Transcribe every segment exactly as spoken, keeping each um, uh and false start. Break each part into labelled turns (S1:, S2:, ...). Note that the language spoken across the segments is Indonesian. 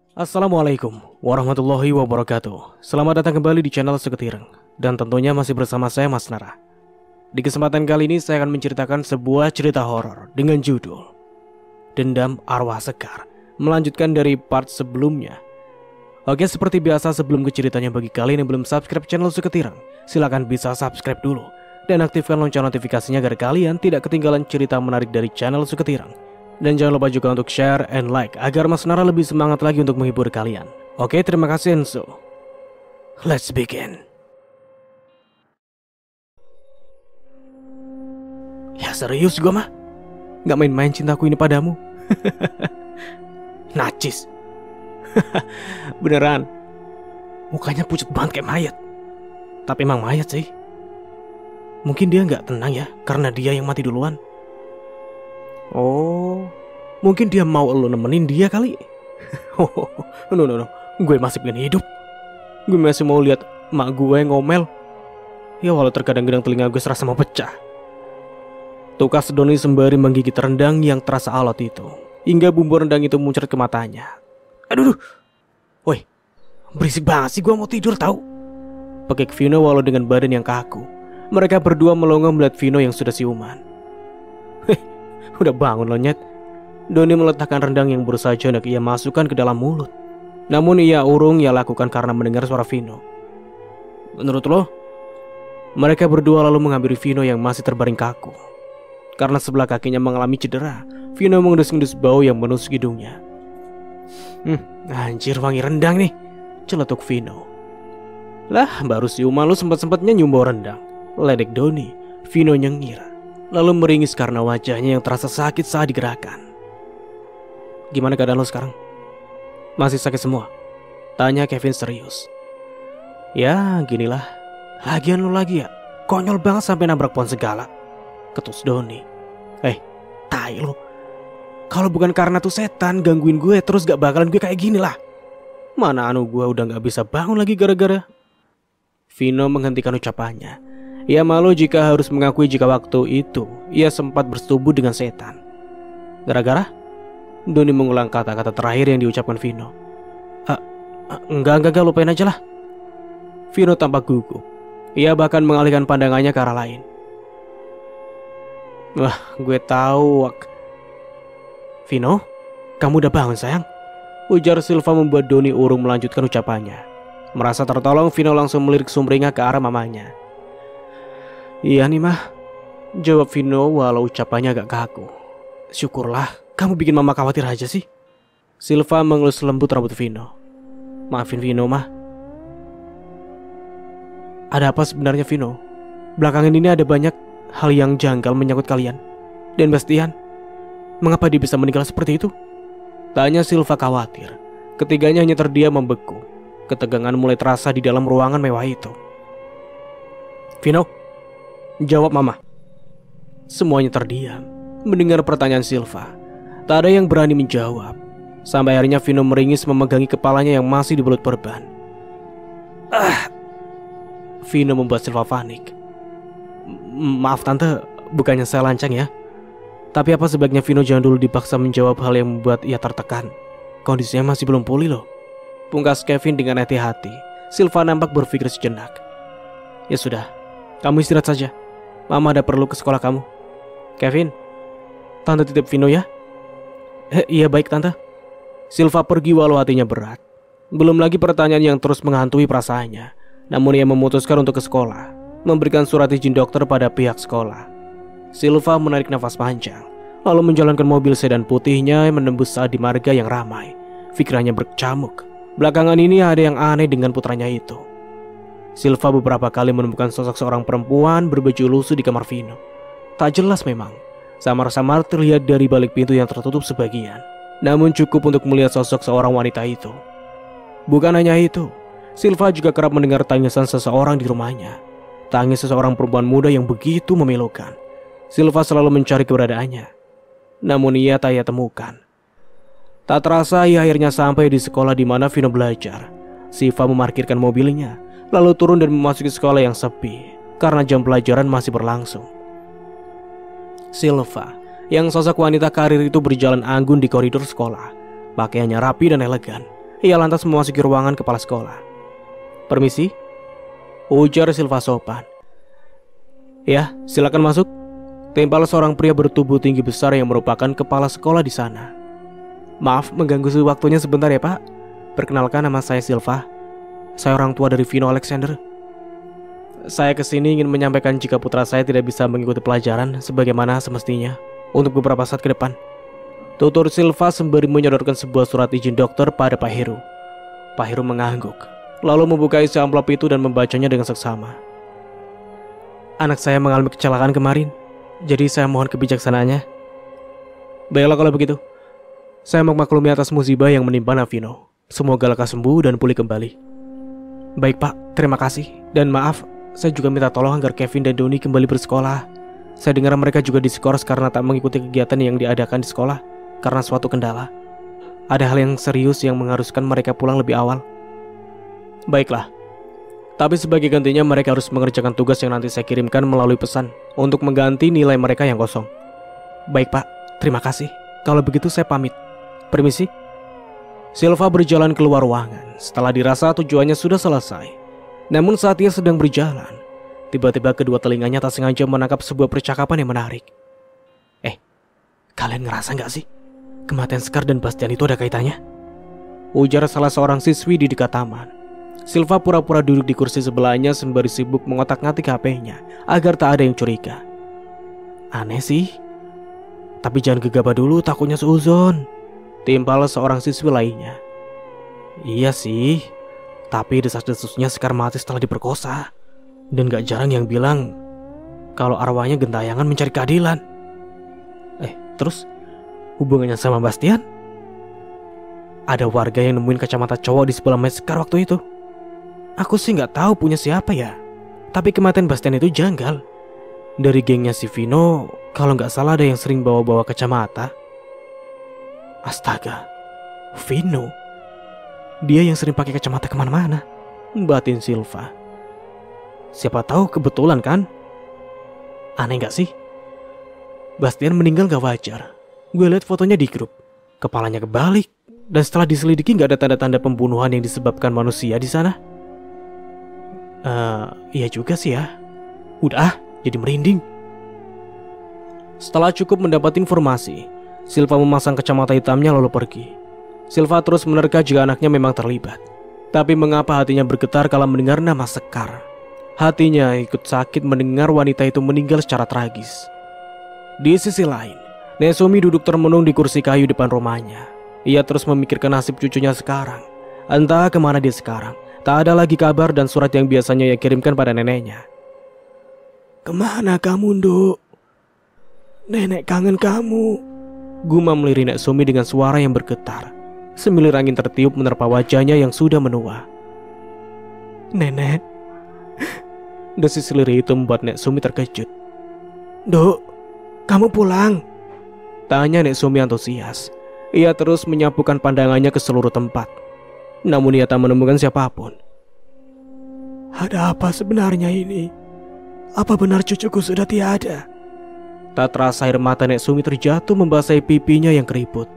S1: Assalamualaikum warahmatullahi wabarakatuh. Selamat datang kembali di channel Seketireng. Dan tentunya masih bersama saya Mas Nara. Di kesempatan kali ini saya akan menceritakan sebuah cerita horor dengan judul Dendam Arwah Sekar, melanjutkan dari part sebelumnya. Oke, seperti biasa sebelum ke ceritanya, bagi kalian yang belum subscribe channel Seketireng, silahkan bisa subscribe dulu dan aktifkan lonceng notifikasinya agar kalian tidak ketinggalan cerita menarik dari channel Seketireng. Dan jangan lupa juga untuk share and like agar Mas Nara lebih semangat lagi untuk menghibur kalian. Oke, terima kasih Enzo. Let's begin. Ya serius gue mah gak main-main cintaku ini padamu. Najis. Beneran. Mukanya pucat banget kayak mayat. Tapi emang mayat sih. Mungkin dia gak tenang ya karena dia yang mati duluan. Oh, mungkin dia mau lo nemenin dia kali. Oh, no no no, gue masih pengen hidup. Gue masih mau lihat mak gue ngomel. Ya walau terkadang-kadang telinga gue serasa mau pecah. Tukas Doni sembari menggigit rendang yang terasa alot itu, hingga bumbu rendang itu muncrat ke matanya. Aduh, woi, berisik banget sih, gue mau tidur tahu. Pekik Vino walau dengan badan yang kaku. Mereka berdua melongo melihat Vino yang sudah siuman. Udah bangun lo nyet. Doni meletakkan rendang yang baru saja hendak ia masukkan ke dalam mulut. Namun ia urung ia lakukan karena mendengar suara Vino. Menurut lo? Mereka berdua lalu menghampiri Vino yang masih terbaring kaku. Karena sebelah kakinya mengalami cedera, Vino mengendus-endus bau yang menusuk hidungnya. Hmm, anjir wangi rendang nih, celetuk Vino. Lah, baru siuman lu sempat-sempatnya nyumbau rendang, ledek Doni. Vino nyengir, lalu meringis karena wajahnya yang terasa sakit saat digerakkan. Gimana keadaan lo sekarang? Masih sakit semua? Tanya Kevin serius. Ya ginilah. Lagian lo lagi ya konyol banget sampai nabrak pohon segala, ketus Doni. Eh, tai lo. Kalau bukan karena tuh setan gangguin gue terus gak bakalan gue kayak gini lah. Mana anu gue udah gak bisa bangun lagi gara-gara. Vino menghentikan ucapannya. Ia malu jika harus mengakui jika waktu itu ia sempat bersetubuh dengan setan. Gara-gara? Doni mengulang kata-kata terakhir yang diucapkan Vino. Ah, enggak, enggak, enggak, lupain aja lah. Vino tampak gugup. Ia bahkan mengalihkan pandangannya ke arah lain. Wah, gue tahu. Vino, kamu udah bangun sayang? Ujar Silva membuat Doni urung melanjutkan ucapannya. Merasa tertolong, Vino langsung melirik sumringah ke arah mamanya. Iya nih mah, jawab Vino walau ucapannya agak kaku. Syukurlah, kamu bikin mama khawatir aja sih. Silva mengelus lembut rambut Vino. Maafin Vino mah. Ada apa sebenarnya Vino? Belakangan ini ada banyak hal yang janggal menyangkut kalian. Dan Bastian, mengapa dia bisa meninggal seperti itu? Tanya Silva khawatir. Ketiganya hanya terdiam membeku. Ketegangan mulai terasa di dalam ruangan mewah itu. Vino, jawab mama. Semuanya terdiam mendengar pertanyaan Silva. Tak ada yang berani menjawab. Sampai akhirnya Vino meringis memegangi kepalanya yang masih dibelut perban. Ah, Vino membuat Silva panik. Maaf tante, bukannya saya lancang ya. Tapi apa sebaiknya Vino jangan dulu dipaksa menjawab hal yang membuat ia tertekan. Kondisinya masih belum pulih loh. Pungkas Kevin dengan hati-hati. Silva nampak berpikir sejenak. Ya sudah, kamu istirahat saja. Mama ada perlu ke sekolah kamu. Kevin, tante titip Vino ya. Eh, iya baik tante. Silva pergi walau hatinya berat. Belum lagi pertanyaan yang terus menghantui perasaannya. Namun ia memutuskan untuk ke sekolah, memberikan surat izin dokter pada pihak sekolah. Silva menarik nafas panjang, lalu menjalankan mobil sedan putihnya menembus saat di marga yang ramai. Pikirannya berkecamuk. Belakangan ini ada yang aneh dengan putranya itu. Silva beberapa kali menemukan sosok seorang perempuan berbaju lusuh di kamar Vino. Tak jelas memang, samar-samar terlihat dari balik pintu yang tertutup sebagian. Namun cukup untuk melihat sosok seorang wanita itu. Bukan hanya itu, Silva juga kerap mendengar tangisan seseorang di rumahnya. Tangis seseorang perempuan muda yang begitu memilukan. Silva selalu mencari keberadaannya, namun ia tak ia temukan. Tak terasa ia akhirnya sampai di sekolah di mana Vino belajar. Silva memarkirkan mobilnya, lalu turun dan memasuki sekolah yang sepi karena jam pelajaran masih berlangsung. Silva, yang sosok wanita karir itu berjalan anggun di koridor sekolah. Pakaiannya rapi dan elegan. Ia lantas memasuki ruangan kepala sekolah. "Permisi," ujar Silva sopan. "Ya, silakan masuk," timpal seorang pria bertubuh tinggi besar yang merupakan kepala sekolah di sana. "Maaf mengganggu waktunya sebentar ya Pak. Perkenalkan, nama saya Silva. Saya orang tua dari Vino Alexander. Saya kesini ingin menyampaikan jika putra saya tidak bisa mengikuti pelajaran sebagaimana semestinya untuk beberapa saat ke depan," tutur Silva sembari menyodorkan sebuah surat izin dokter pada Pak Heru. Pak Heru mengangguk, lalu membuka isi amplop itu dan membacanya dengan seksama. "Anak saya mengalami kecelakaan kemarin, jadi saya mohon kebijaksanaannya." "Baiklah kalau begitu. Saya memaklumi atas musibah yang menimpa Vino. Semoga lekas sembuh dan pulih kembali." "Baik Pak, terima kasih. Dan maaf, saya juga minta tolong agar Kevin dan Doni kembali bersekolah. Saya dengar mereka juga diskors karena tak mengikuti kegiatan yang diadakan di sekolah karena suatu kendala. Ada hal yang serius yang mengharuskan mereka pulang lebih awal." "Baiklah. Tapi sebagai gantinya mereka harus mengerjakan tugas yang nanti saya kirimkan melalui pesan untuk mengganti nilai mereka yang kosong." "Baik Pak, terima kasih. Kalau begitu saya pamit. Permisi." Silva berjalan keluar ruangan setelah dirasa tujuannya sudah selesai. Namun saat ia sedang berjalan, tiba-tiba kedua telinganya tak sengaja menangkap sebuah percakapan yang menarik. "Eh, kalian ngerasa gak sih kematian Sekar dan Bastian itu ada kaitannya?" ujar salah seorang siswi di dekat taman. Silva pura-pura duduk di kursi sebelahnya sembari sibuk mengotak-ngatik H P-nya agar tak ada yang curiga. "Aneh sih. Tapi jangan gegabah dulu, takutnya seuzon," timpal seorang siswi lainnya. "Iya sih, tapi desas-desusnya Sekar mati setelah diperkosa. Dan gak jarang yang bilang kalau arwahnya gentayangan mencari keadilan. Eh, terus hubungannya sama Bastian? Ada warga yang nemuin kacamata cowok di sebelah mayat Sekar waktu itu. Aku sih gak tahu punya siapa ya. Tapi kematian Bastian itu janggal. Dari gengnya si Vino, kalau gak salah ada yang sering bawa-bawa kacamata." "Astaga, Vino? Dia yang sering pakai kacamata kemana-mana," batin Silva. "Siapa tahu kebetulan kan? Aneh gak sih? Bastian meninggal gak wajar. Gue liat fotonya di grup. Kepalanya kebalik. Dan setelah diselidiki gak ada tanda-tanda pembunuhan yang disebabkan manusia di sana." Eh, iya juga sih ya. Udah, jadi merinding." Setelah cukup mendapat informasi, Silva memasang kacamata hitamnya lalu pergi. Silva terus menerka jika anaknya memang terlibat. Tapi mengapa hatinya bergetar kala mendengar nama Sekar? Hatinya ikut sakit mendengar wanita itu meninggal secara tragis. Di sisi lain, Nesumi duduk termenung di kursi kayu depan rumahnya. Ia terus memikirkan nasib cucunya sekarang. Entah kemana dia sekarang. Tak ada lagi kabar dan surat yang biasanya ia kirimkan pada neneknya. "Kemana kamu, Nduk? Nenek kangen kamu," gumam lirih Nek Sumi dengan suara yang bergetar. Semilir angin tertiup menerpa wajahnya yang sudah menua. "Nenek," desis lirih itu membuat Nek Sumi terkejut. "Nduk, kamu pulang?" tanya Nek Sumi antusias. Ia terus menyapukan pandangannya ke seluruh tempat. Namun ia tak menemukan siapapun. "Ada apa sebenarnya ini? Apa benar cucuku sudah tiada?" Tak terasa air mata Nek Sumi terjatuh membasahi pipinya yang keriput.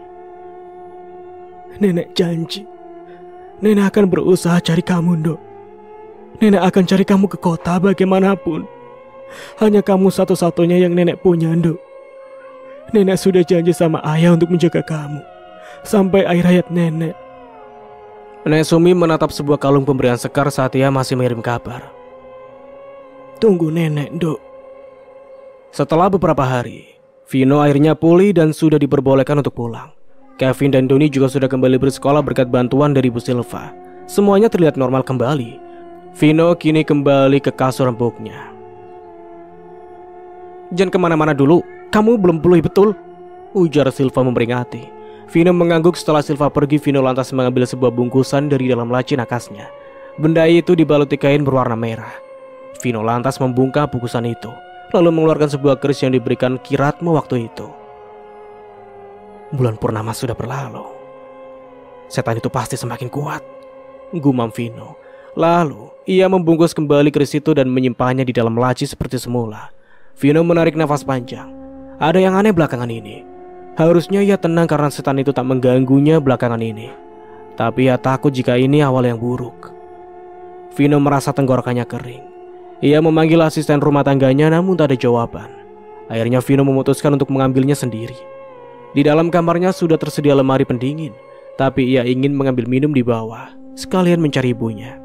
S1: "Nenek janji, nenek akan berusaha cari kamu, Nduk. Nenek akan cari kamu ke kota bagaimanapun. Hanya kamu satu-satunya yang nenek punya, Nduk. Nenek sudah janji sama ayah untuk menjaga kamu sampai akhir hayat nenek." Nek Sumi menatap sebuah kalung pemberian Sekar saat ia masih mengirim kabar. "Tunggu nenek, Nduk." Setelah beberapa hari, Vino akhirnya pulih dan sudah diperbolehkan untuk pulang. Kevin dan Doni juga sudah kembali bersekolah berkat bantuan dari Bu Silva. Semuanya terlihat normal kembali. Vino kini kembali ke kasur empuknya. "Jangan kemana-mana dulu, kamu belum pulih betul," ujar Silva memperingati. Vino mengangguk. Setelah Silva pergi, Vino lantas mengambil sebuah bungkusan dari dalam laci nakasnya. Benda itu dibaluti kain berwarna merah. Vino lantas membungkam bungkusan itu, lalu mengeluarkan sebuah keris yang diberikan Kiratmo waktu itu. "Bulan purnama sudah berlalu. Setan itu pasti semakin kuat," gumam Vino. Lalu ia membungkus kembali keris itu dan menyimpannya di dalam laci seperti semula. Vino menarik nafas panjang. Ada yang aneh belakangan ini. Harusnya ia tenang karena setan itu tak mengganggunya belakangan ini. Tapi ia takut jika ini awal yang buruk. Vino merasa tenggorokannya kering. Ia memanggil asisten rumah tangganya namun tak ada jawaban. Akhirnya Vino memutuskan untuk mengambilnya sendiri. Di dalam kamarnya sudah tersedia lemari pendingin, tapi ia ingin mengambil minum di bawah, sekalian mencari ibunya.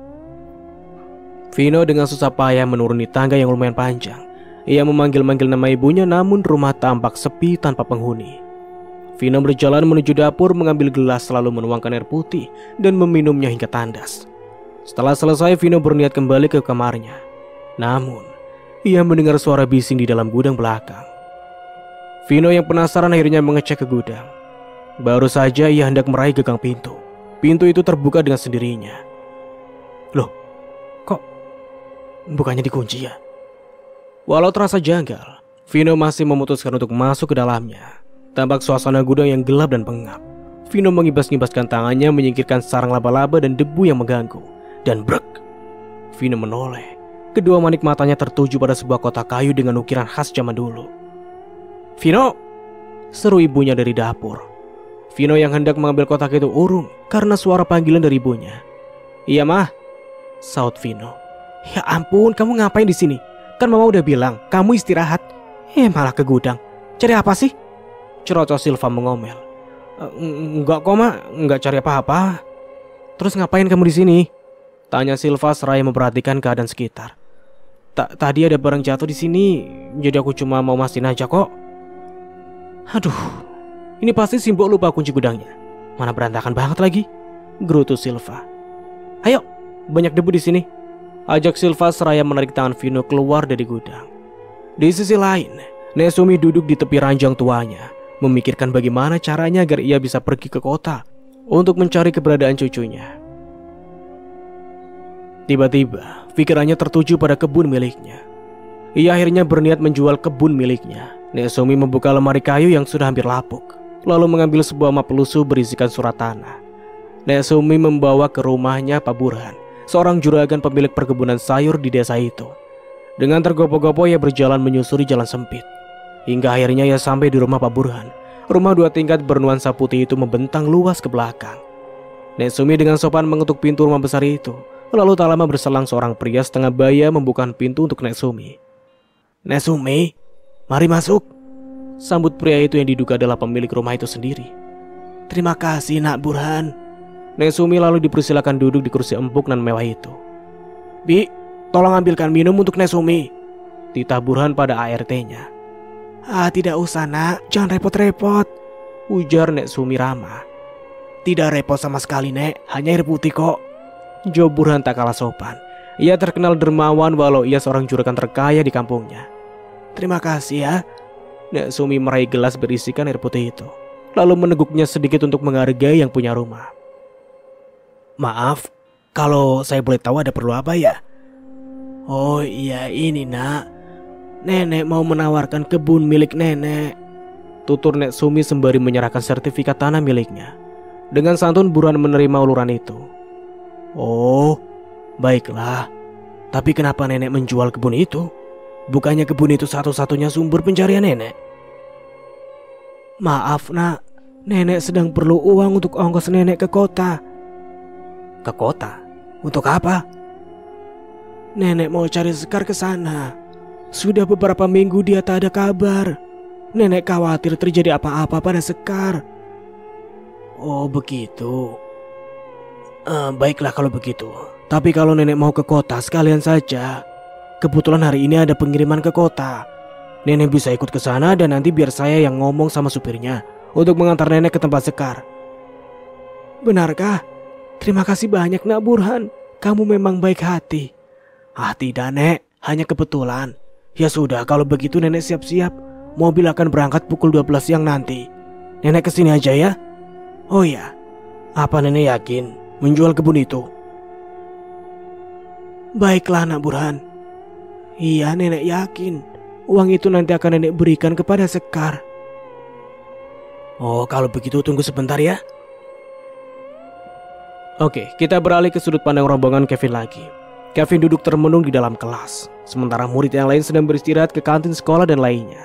S1: Vino dengan susah payah menuruni tangga yang lumayan panjang. Ia memanggil-manggil nama ibunya namun rumah tampak sepi tanpa penghuni. Vino berjalan menuju dapur mengambil gelas lalu menuangkan air putih dan meminumnya hingga tandas. Setelah selesai Vino berniat kembali ke kamarnya. Namun, ia mendengar suara bising di dalam gudang belakang. Vino yang penasaran akhirnya mengecek ke gudang. Baru saja ia hendak meraih gagang pintu. Pintu itu terbuka dengan sendirinya. Loh, kok bukannya dikunci ya? Walau terasa janggal, Vino masih memutuskan untuk masuk ke dalamnya. Tampak suasana gudang yang gelap dan pengap. Vino mengibas-ngibaskan tangannya menyingkirkan sarang laba-laba dan debu yang mengganggu. Dan brek, Vino menoleh. Kedua manik matanya tertuju pada sebuah kotak kayu dengan ukiran khas zaman dulu. Vino, seru ibunya dari dapur. Vino yang hendak mengambil kotak itu urung karena suara panggilan dari ibunya. Iya mah, saut Vino. Ya ampun, kamu ngapain di sini? Kan mama udah bilang kamu istirahat. Eh malah ke gudang. Cari apa sih? Cerocos Silva mengomel. E, enggak kok mak, enggak cari apa-apa. Terus ngapain kamu di sini? Tanya Silva seraya memperhatikan keadaan sekitar. Tadi ada barang jatuh di sini, jadi aku cuma mau mastiin aja kok. Aduh, ini pasti Simbo lupa kunci gudangnya. Mana berantakan banget lagi. Gerutu Silva. Ayo, banyak debu di sini. Ajak Silva seraya menarik tangan Vino keluar dari gudang. Di sisi lain, Nesumi duduk di tepi ranjang tuanya, memikirkan bagaimana caranya agar ia bisa pergi ke kota untuk mencari keberadaan cucunya. Tiba-tiba, pikirannya tertuju pada kebun miliknya. Ia akhirnya berniat menjual kebun miliknya. Nesumi membuka lemari kayu yang sudah hampir lapuk, lalu mengambil sebuah map pelusuh berisikan surat tanah. Nesumi membawa ke rumahnya Pak Burhan, seorang juragan pemilik perkebunan sayur di desa itu. Dengan tergopoh-gopoh ia berjalan menyusuri jalan sempit. Hingga akhirnya ia sampai di rumah Pak Burhan. Rumah dua tingkat bernuansa putih itu membentang luas ke belakang. Nesumi dengan sopan mengetuk pintu rumah besar itu. Lalu tak lama berselang seorang pria setengah baya membuka pintu untuk Nesumi. Nesumi, mari masuk. Sambut pria itu yang diduga adalah pemilik rumah itu sendiri. Terima kasih Nak Burhan. Nesumi lalu dipersilakan duduk di kursi empuk nan mewah itu. Bi, tolong ambilkan minum untuk Nesumi, titah Burhan pada A R T-nya. Ah, tidak usah nak, jangan repot-repot, ujar Nesumi ramah. Tidak repot sama sekali Nek, hanya air putih kok. Jawab Burhan tak kalah sopan. Ia terkenal dermawan walau ia seorang juragan terkaya di kampungnya. Terima kasih ya. Nesumi meraih gelas berisikan air putih itu, lalu meneguknya sedikit untuk menghargai yang punya rumah. Maaf, kalau saya boleh tahu ada perlu apa ya? Oh iya ini nak, nenek mau menawarkan kebun milik nenek, tutur Nesumi sembari menyerahkan sertifikat tanah miliknya. Dengan santun Burhan menerima uluran itu. Oh, baiklah. Tapi kenapa nenek menjual kebun itu? Bukannya kebun itu satu-satunya sumber pencarian nenek? Maaf nak, nenek sedang perlu uang untuk ongkos nenek ke kota. Ke kota? Untuk apa? Nenek mau cari Sekar ke sana. Sudah beberapa minggu dia tak ada kabar. Nenek khawatir terjadi apa-apa pada Sekar. Oh begitu. Uh, baiklah kalau begitu. Tapi kalau nenek mau ke kota sekalian saja. Kebetulan hari ini ada pengiriman ke kota. Nenek bisa ikut ke sana dan nanti biar saya yang ngomong sama supirnya untuk mengantar nenek ke tempat Sekar. Benarkah? Terima kasih banyak Nak Burhan. Kamu memang baik hati. Ah tidak Nek, hanya kebetulan. Ya sudah kalau begitu nenek siap-siap. Mobil akan berangkat pukul dua belas siang nanti. Nenek kesini aja ya. Oh ya, apa nenek yakin menjual kebun itu? Baiklah Nak Burhan. Iya nenek yakin. Uang itu nanti akan nenek berikan kepada Sekar. Oh kalau begitu tunggu sebentar ya. Oke, kita beralih ke sudut pandang rombongan Kevin lagi. Kevin duduk termenung di dalam kelas, sementara murid yang lain sedang beristirahat ke kantin sekolah dan lainnya.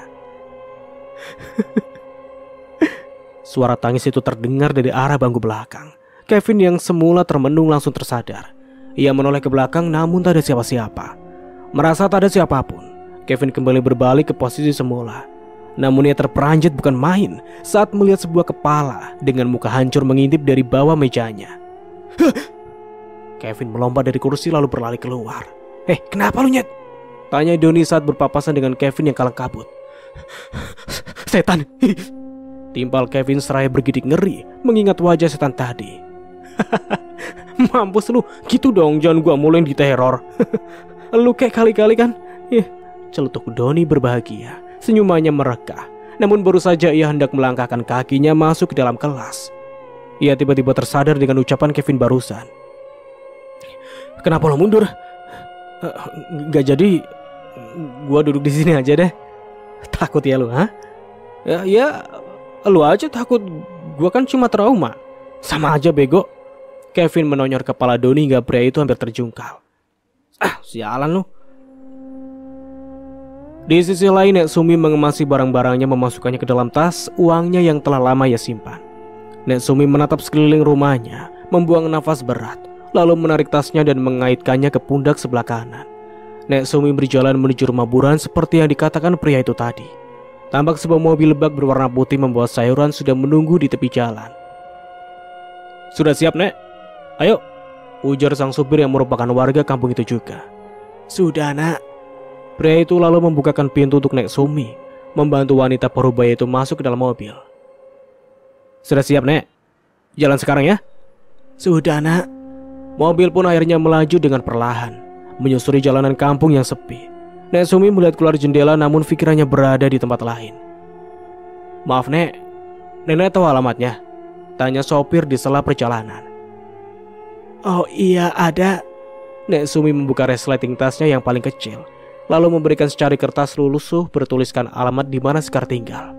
S1: Suara tangis itu terdengar dari arah bangku belakang. Kevin yang semula termenung langsung tersadar. Ia menoleh ke belakang namun tak ada siapa-siapa. Merasa tak ada siapapun, Kevin kembali berbalik ke posisi semula. Namun ia terperanjat bukan main saat melihat sebuah kepala dengan muka hancur mengintip dari bawah mejanya. Kevin melompat dari kursi lalu berlari keluar. "Eh, kenapa lu, Nyet?" tanya Doni saat berpapasan dengan Kevin yang kalang kabut. "Setan!" timpal Kevin seraya bergidik ngeri mengingat wajah setan tadi. "Mampus lu, gitu dong, jangan gua mulu yang diteror." "Lu kayak kali-kali kan?" Ih, celetuk Doni berbahagia. Senyumannya mereka. Namun baru saja ia hendak melangkahkan kakinya masuk ke dalam kelas, ia tiba-tiba tersadar dengan ucapan Kevin barusan. "Kenapa lo mundur?" "Uh, Gak jadi, gua duduk di sini aja deh." "Takut ya lu, ha?" Ya, ya lu aja takut, gua kan cuma trauma." "Sama aja bego." Kevin menonyor kepala Doni hingga pria itu hampir terjungkal. "Ah, sialan lu." Di sisi lain, Nek Sumi mengemasi barang-barangnya, memasukkannya ke dalam tas uangnya yang telah lama ia simpan. Nek Sumi menatap sekeliling rumahnya, membuang nafas berat, lalu menarik tasnya dan mengaitkannya ke pundak sebelah kanan. Nek Sumi berjalan menuju rumah buruan seperti yang dikatakan pria itu tadi. Tampak sebuah mobil bak berwarna putih membawa sayuran sudah menunggu di tepi jalan. "Sudah siap, Nek? Ayo," ujar sang supir yang merupakan warga kampung itu juga. "Sudah, Nak." Pria itu lalu membukakan pintu untuk Nek Sumi, membantu wanita parubaya itu masuk ke dalam mobil. "Sudah siap, Nek? Jalan sekarang ya?" "Sudah, Nak." Mobil pun akhirnya melaju dengan perlahan, menyusuri jalanan kampung yang sepi. Nek Sumi melihat keluar jendela namun pikirannya berada di tempat lain. "Maaf, Nek, Nenek tahu alamatnya?" tanya sopir di sela perjalanan. "Oh iya, ada." Nek Sumi membuka resleting tasnya yang paling kecil, lalu memberikan secari kertas lusuh bertuliskan alamat di mana Sekar tinggal.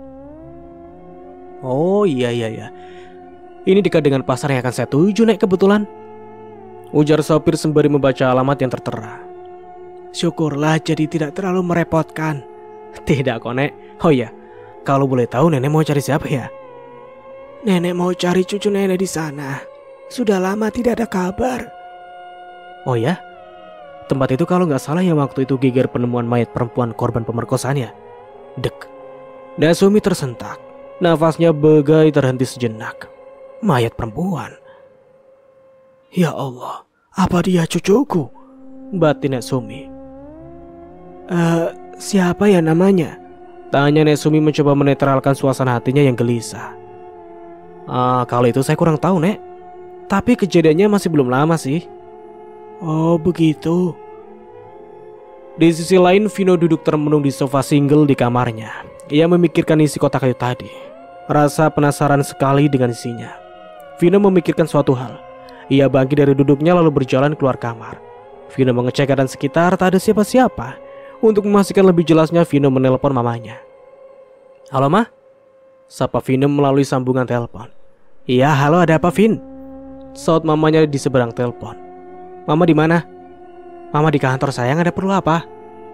S1: "Oh iya iya ya, ini dekat dengan pasar yang akan saya tuju, Nek, kebetulan," ujar sopir sembari membaca alamat yang tertera. "Syukurlah, jadi tidak terlalu merepotkan." "Tidak kok, Nek. Oh iya, kalau boleh tahu Nenek mau cari siapa ya?" "Nenek mau cari cucu nenek di sana. Sudah lama tidak ada kabar." "Oh ya? Tempat itu kalau nggak salah yang waktu itu geger penemuan mayat perempuan korban pemerkosaan ya?" Dek. Nasumi tersentak. Nafasnya bagai terhenti sejenak. Mayat perempuan. "Ya Allah, apa dia cucuku?" batin Nasumi. Eh, siapa ya namanya?" tanya Nasumi mencoba menetralkan suasana hatinya yang gelisah. Ah, kalau itu saya kurang tahu, Nek. Tapi kejadiannya masih belum lama sih." "Oh begitu." Di sisi lain, Vino duduk termenung di sofa single di kamarnya. Ia memikirkan isi kotak kayu tadi. Rasa penasaran sekali dengan isinya. Vino memikirkan suatu hal. Ia bangkit dari duduknya lalu berjalan keluar kamar. Vino mengecek keadaan sekitar, tak ada siapa-siapa. Untuk memastikan lebih jelasnya, Vino menelpon mamanya. "Halo, Ma?" sapa Vino melalui sambungan telepon. "Iya, halo, ada apa, Vin?" saut mamanya di seberang telepon. "Mama di mana?" "Mama di kantor, sayang, ada perlu apa?"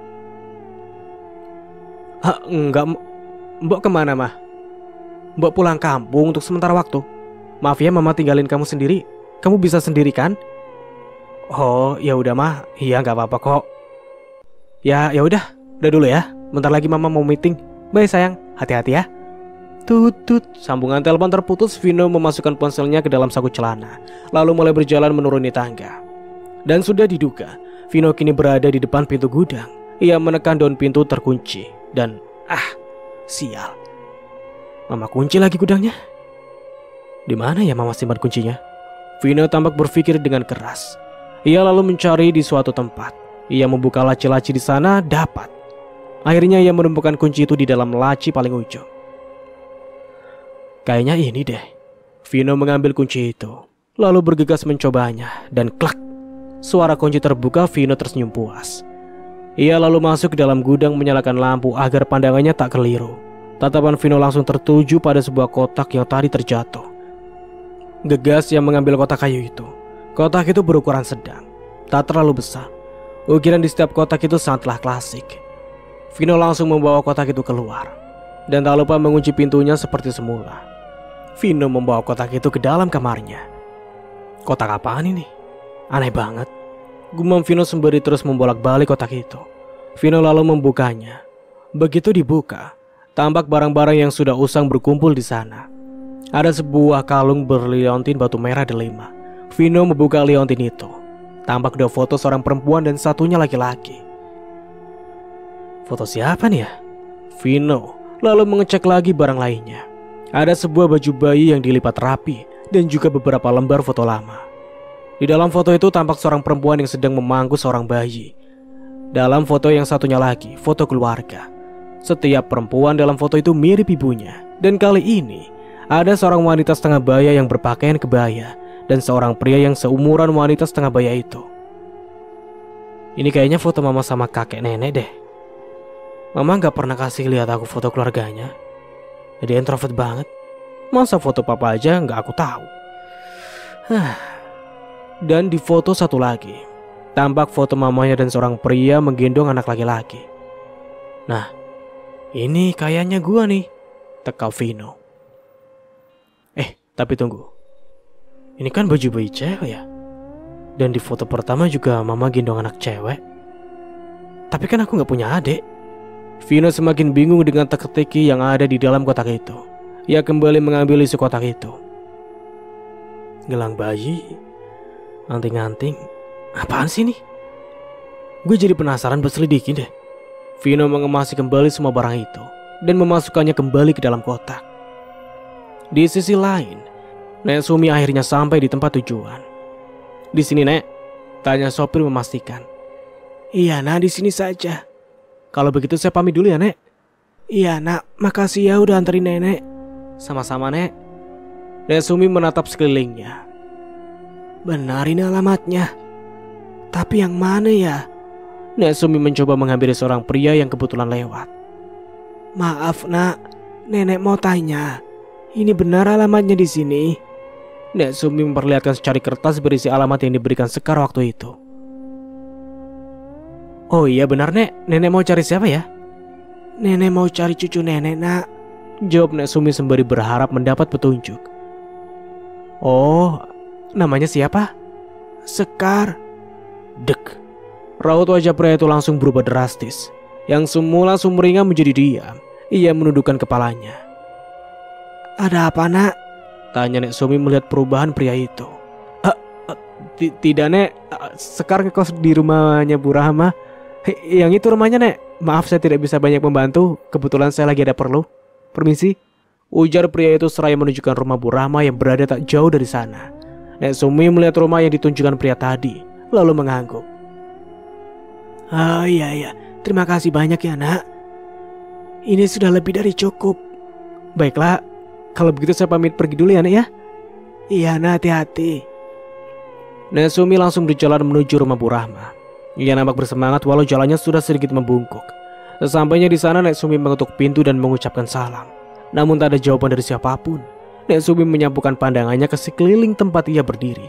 S1: "Hah, enggak, Mbok kemana, Mah?" "Mbok pulang kampung untuk sementara waktu. Maaf ya, Mama tinggalin kamu sendiri. Kamu bisa sendiri kan?" "Oh, ya udah, Mah. Iya, nggak apa-apa kok." "Ya, ya udah, udah dulu ya. Bentar lagi Mama mau meeting. Bye sayang, hati-hati ya." Tutut, sambungan telepon terputus. Vino memasukkan ponselnya ke dalam saku celana, lalu mulai berjalan menuruni tangga. Dan sudah diduga, Vino kini berada di depan pintu gudang. Ia menekan daun pintu terkunci dan ah, sial. Mama kunci lagi gudangnya. Di mana ya Mama simpan kuncinya? Vino tampak berpikir dengan keras. Ia lalu mencari di suatu tempat. Ia membuka laci-laci di sana, dapat. Akhirnya ia menemukan kunci itu di dalam laci paling ujung. Kayaknya ini deh. Vino mengambil kunci itu, lalu bergegas mencobanya, dan klak. Suara kunci terbuka. Vino tersenyum puas. Ia lalu masuk ke dalam gudang menyalakan lampu agar pandangannya tak keliru. Tatapan Vino langsung tertuju pada sebuah kotak yang tadi terjatuh. Gegas ia mengambil kotak kayu itu. Kotak itu berukuran sedang, tak terlalu besar. Ukiran di setiap kotak itu sangatlah klasik. Vino langsung membawa kotak itu keluar, dan tak lupa mengunci pintunya seperti semula. Vino membawa kotak itu ke dalam kamarnya. Kotak apaan ini? Aneh banget. Gumam Vino sembari terus membolak-balik kotak itu. Vino lalu membukanya. Begitu dibuka, tampak barang-barang yang sudah usang berkumpul di sana. Ada sebuah kalung berliontin batu merah delima. Vino membuka liontin itu. Tampak dua foto seorang perempuan dan satunya laki-laki. Foto siapa nih ya? Vino lalu mengecek lagi barang lainnya. Ada sebuah baju bayi yang dilipat rapi dan juga beberapa lembar foto lama. Di dalam foto itu tampak seorang perempuan yang sedang memangku seorang bayi. Dalam foto yang satunya lagi, foto keluarga. Setiap perempuan dalam foto itu mirip ibunya. Dan kali ini ada seorang wanita setengah baya yang berpakaian kebaya dan seorang pria yang seumuran wanita setengah baya itu. Ini kayaknya foto mama sama kakek nenek deh. Mama gak pernah kasih lihat aku foto keluarganya. Jadi introvert banget. Masa foto papa aja gak aku tahu. Dan di foto satu lagi, tampak foto mamanya dan seorang pria menggendong anak laki-laki. Nah, ini kayaknya gua nih, teka Vino. Eh, tapi tunggu. Ini kan baju bayi cewek ya? Dan di foto pertama juga mama gendong anak cewek. Tapi kan aku gak punya adik. Vino semakin bingung dengan teka-teki yang ada di dalam kotak itu. Ia kembali mengambil isi kotak itu. Gelang bayi, anting-anting, apaan sih nih? Gue jadi penasaran berselidiki deh. Vino mengemasi kembali semua barang itu dan memasukkannya kembali ke dalam kotak. Di sisi lain, Nek Sumi akhirnya sampai di tempat tujuan. Di sini, Nek? Tanya sopir memastikan. Iya, Nak, di sini saja. Kalau begitu saya pamit dulu ya, Nek. Iya, Nak, makasih ya udah anterin Nenek. Sama-sama, Nek. Nek Sumi menatap sekelilingnya. Benar ini alamatnya. Tapi yang mana ya? Nek Sumi mencoba menghampiri seorang pria yang kebetulan lewat. Maaf, Nak, Nenek mau tanya. Ini benar alamatnya di sini? Nek Sumi memperlihatkan secari kertas berisi alamat yang diberikan Sekar waktu itu. Oh iya benar, Nek. Nenek mau cari siapa ya? Nenek mau cari cucu Nenek, Nak. Jawab Nek Sumi sembari berharap mendapat petunjuk. Oh, namanya siapa? Sekar. Dek. Raut wajah pria itu langsung berubah drastis. Yang semula sumringah menjadi diam. Ia menundukkan kepalanya. Ada apa, Nak? Tanya Nek Sumi melihat perubahan pria itu. Ah, ah, tidak, Nek. Sekar ngekos di rumahnya Bu Rahma. Yang itu rumahnya, Nek. Maaf saya tidak bisa banyak membantu. Kebetulan saya lagi ada perlu. Permisi. Ujar pria itu seraya menunjukkan rumah Bu Rahma yang berada tak jauh dari sana. Nek Sumi melihat rumah yang ditunjukkan pria tadi, lalu mengangguk. Oh iya iya, terima kasih banyak ya, Nak. Ini sudah lebih dari cukup. Baiklah, kalau begitu saya pamit pergi dulu ya, Nek ya. Iya, Nak, hati-hati. Nek Sumi langsung berjalan menuju rumah Bu Rahma. Ia nampak bersemangat walau jalannya sudah sedikit membungkuk. Sesampainya di sana, Nek Sumi mengetuk pintu dan mengucapkan salam. Namun tak ada jawaban dari siapapun. Nek Sumi menyapukan pandangannya ke sekeliling tempat ia berdiri.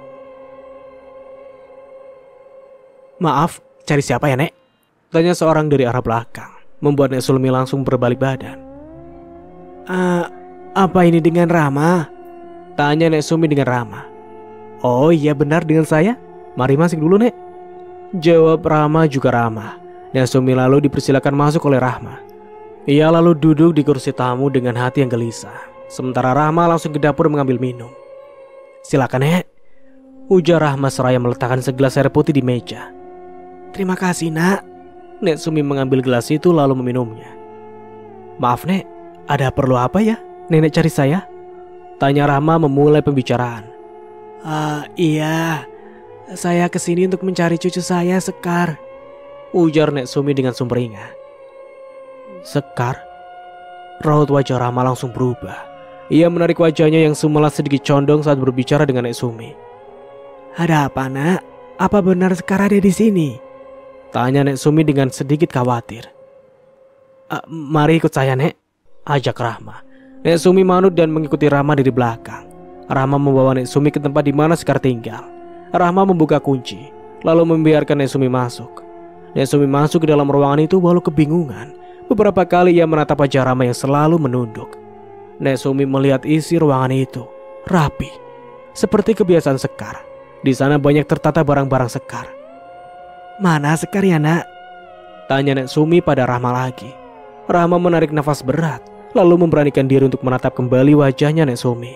S1: Maaf, cari siapa ya, Nek? Tanya seorang dari arah belakang, membuat Nek Sumi langsung berbalik badan. Uh, apa ini dengan Rama? Tanya Nek Sumi dengan ramah. Oh iya benar dengan saya. Mari masuk dulu, Nek. Jawab Rama juga ramah. Nek Sumi lalu dipersilakan masuk oleh Rahma. Ia lalu duduk di kursi tamu dengan hati yang gelisah. Sementara Rahma langsung ke dapur mengambil minum. Silakan, Nek. Ujar Rahma seraya meletakkan segelas air putih di meja. Terima kasih, Nak. Nek Sumi mengambil gelas itu lalu meminumnya. Maaf, Nek. Ada perlu apa ya? Nenek cari saya? Tanya Rahma memulai pembicaraan. Ah, iya. Saya kesini untuk mencari cucu saya, Sekar. Ujar Nek Sumi dengan sumringah. Sekar? Raut wajah Rahma langsung berubah. Ia menarik wajahnya yang semula sedikit condong saat berbicara dengan Nek Sumi. Ada apa, Nak? Apa benar Sekar ada di sini? Tanya Nek Sumi dengan sedikit khawatir. Uh, mari ikut saya, Nek. Ajak Rahma. Nek Sumi manut dan mengikuti Rahma dari belakang. Rahma membawa Nek Sumi ke tempat di mana Sekar tinggal. Rahma membuka kunci, lalu membiarkan Nek Sumi masuk. Nek Sumi masuk ke dalam ruangan itu walau kebingungan. Beberapa kali ia menatap wajah Rahma yang selalu menunduk. Nek Sumi melihat isi ruangan itu rapi, Seperti kebiasaan Sekar, di sana banyak tertata barang-barang Sekar. "Mana Sekar ya nak?" tanya Nek Sumi pada Rahma lagi. Rahma menarik nafas berat, lalu memberanikan diri untuk menatap kembali wajahnya Nek Sumi.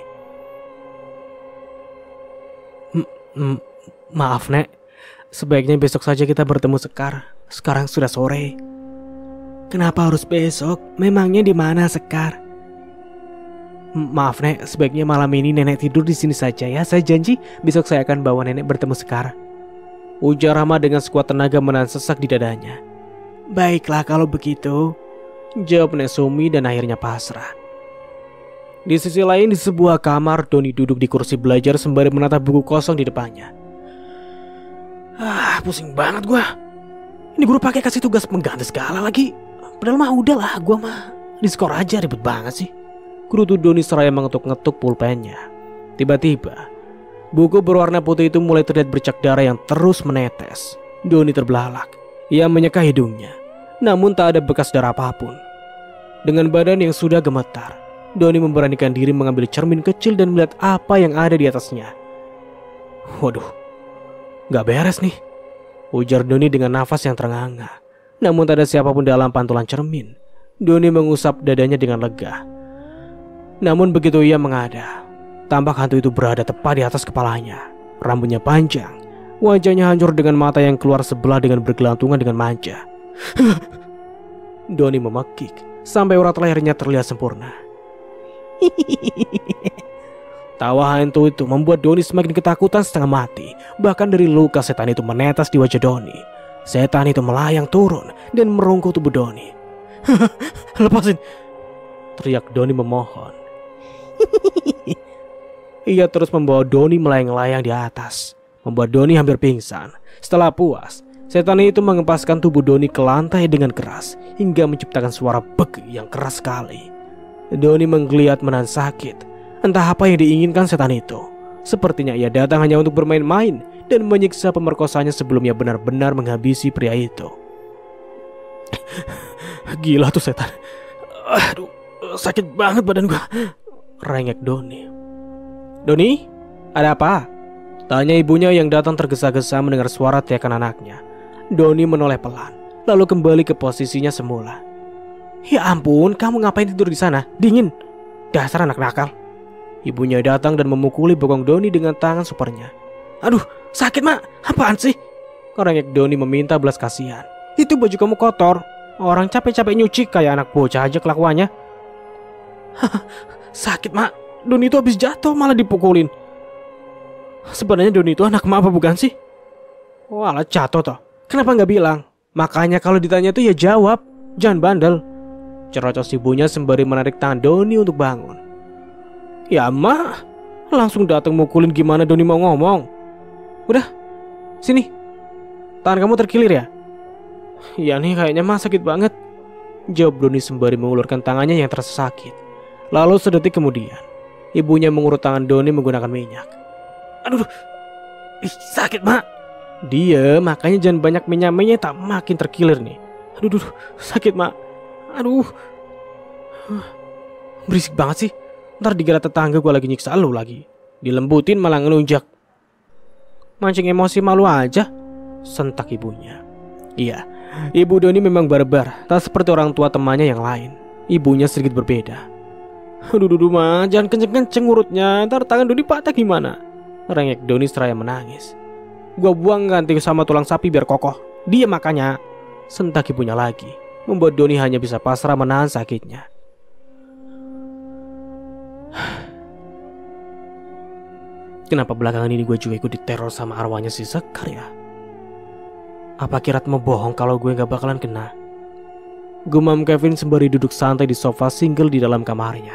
S1: M Maaf Nek, sebaiknya besok saja kita bertemu Sekar. Sekarang sudah sore. Kenapa harus besok? Memangnya di mana Sekar? Maaf Nek, sebaiknya malam ini nenek tidur di sini saja ya. Saya janji besok saya akan bawa nenek bertemu Sekar. Ujar Rahma dengan sekuat tenaga menahan sesak di dadanya. Baiklah kalau begitu, jawab Nek Sumi dan akhirnya pasrah. Di sisi lain, di sebuah kamar, Doni duduk di kursi belajar sembari menatap buku kosong di depannya. Ah, pusing banget gua. Ini guru pakai kasih tugas pengganti segala lagi. Padahal mah udahlah, gua mah diskor aja, ribet banget sih. Gerutu Doni seraya mengetuk-ngetuk pulpennya. Tiba-tiba, buku berwarna putih itu mulai terlihat bercak darah yang terus menetes. Doni terbelalak. Ia menyeka hidungnya, namun tak ada bekas darah apapun. Dengan badan yang sudah gemetar, Doni memberanikan diri mengambil cermin kecil dan melihat apa yang ada di atasnya. Waduh, gak beres nih, ujar Doni dengan nafas yang terengah-engah. Namun tak ada siapapun dalam pantulan cermin. Doni mengusap dadanya dengan lega. Namun begitu ia menghadap, tampak hantu itu berada tepat di atas kepalanya. Rambutnya panjang, wajahnya hancur dengan mata yang keluar sebelah dengan bergelantungan dengan manja. Doni memekik sampai urat lehernya terlihat sempurna. Tawa hantu itu membuat Doni semakin ketakutan setengah mati. Bahkan dari luka setan itu menetas di wajah Doni. Setan itu melayang turun dan merungkuh tubuh Doni. Lepasin, teriak Doni memohon. Ia terus membawa Doni melayang-layang di atas, membuat Doni hampir pingsan. Setelah puas, setan itu mengempaskan tubuh Doni ke lantai dengan keras hingga menciptakan suara bek yang keras sekali. Doni menggeliat menahan sakit. Entah apa yang diinginkan setan itu. Sepertinya ia datang hanya untuk bermain-main dan menyiksa pemerkosanya sebelum ia benar-benar menghabisi pria itu. Gila tuh setan. Aduh, sakit banget badan gua, rengek Doni. Doni, ada apa? Tanya ibunya yang datang tergesa-gesa mendengar suara teriakan anaknya. Doni menoleh pelan, lalu kembali ke posisinya semula. Ya ampun, kamu ngapain tidur di sana? Dingin. Dasar anak nakal. Ibunya datang dan memukuli bokong Doni dengan tangan supernya. Aduh, sakit mak. Apaan sih? Rengek Doni meminta belas kasihan. Itu baju kamu kotor. Orang capek-capek nyuci kayak anak bocah aja kelakuannya. Sakit mak. Doni itu habis jatuh malah dipukulin. Sebenarnya Doni itu anak mak apa bukan sih? Walah jatuh toh. Kenapa nggak bilang? Makanya kalau ditanya itu ya jawab. Jangan bandel. Cerocos ibunya sembari menarik tangan Doni untuk bangun. Ya mak, langsung datang mukulin gimana Doni mau ngomong. Udah, sini. Tangan kamu terkilir ya? Ya nih kayaknya mah sakit banget, jawab Doni sembari mengulurkan tangannya yang terasa sakit. Lalu sedetik kemudian, ibunya mengurut tangan Doni menggunakan minyak. Aduh, ih, sakit mak. Dia makanya jangan banyak minyak-minyak, tak makin terkilir nih. Aduh, aduh, sakit mak. Aduh, berisik banget sih. Ntar dikira tetangga gue lagi nyiksa lu lagi. Dilembutin malah ngelunjak. Mancing emosi malu aja, sentak ibunya. Iya, ibu Doni memang barbar, tak seperti orang tua temannya yang lain. Ibunya sedikit berbeda. Aduh, aduh, ma, jangan kenceng-kenceng urutnya. Ntar tangan Doni patah gimana? Rengek Doni seraya menangis. Gua buang ganti sama tulang sapi biar kokoh. Dia makanya, sentak ibunya lagi, membuat Doni hanya bisa pasrah menahan sakitnya. Kenapa belakangan ini gue juga ikut diteror sama arwahnya si Sekar ya? Apa Kirat mau bohong kalau gue gak bakalan kena? Gumam Kevin sembari duduk santai di sofa single di dalam kamarnya.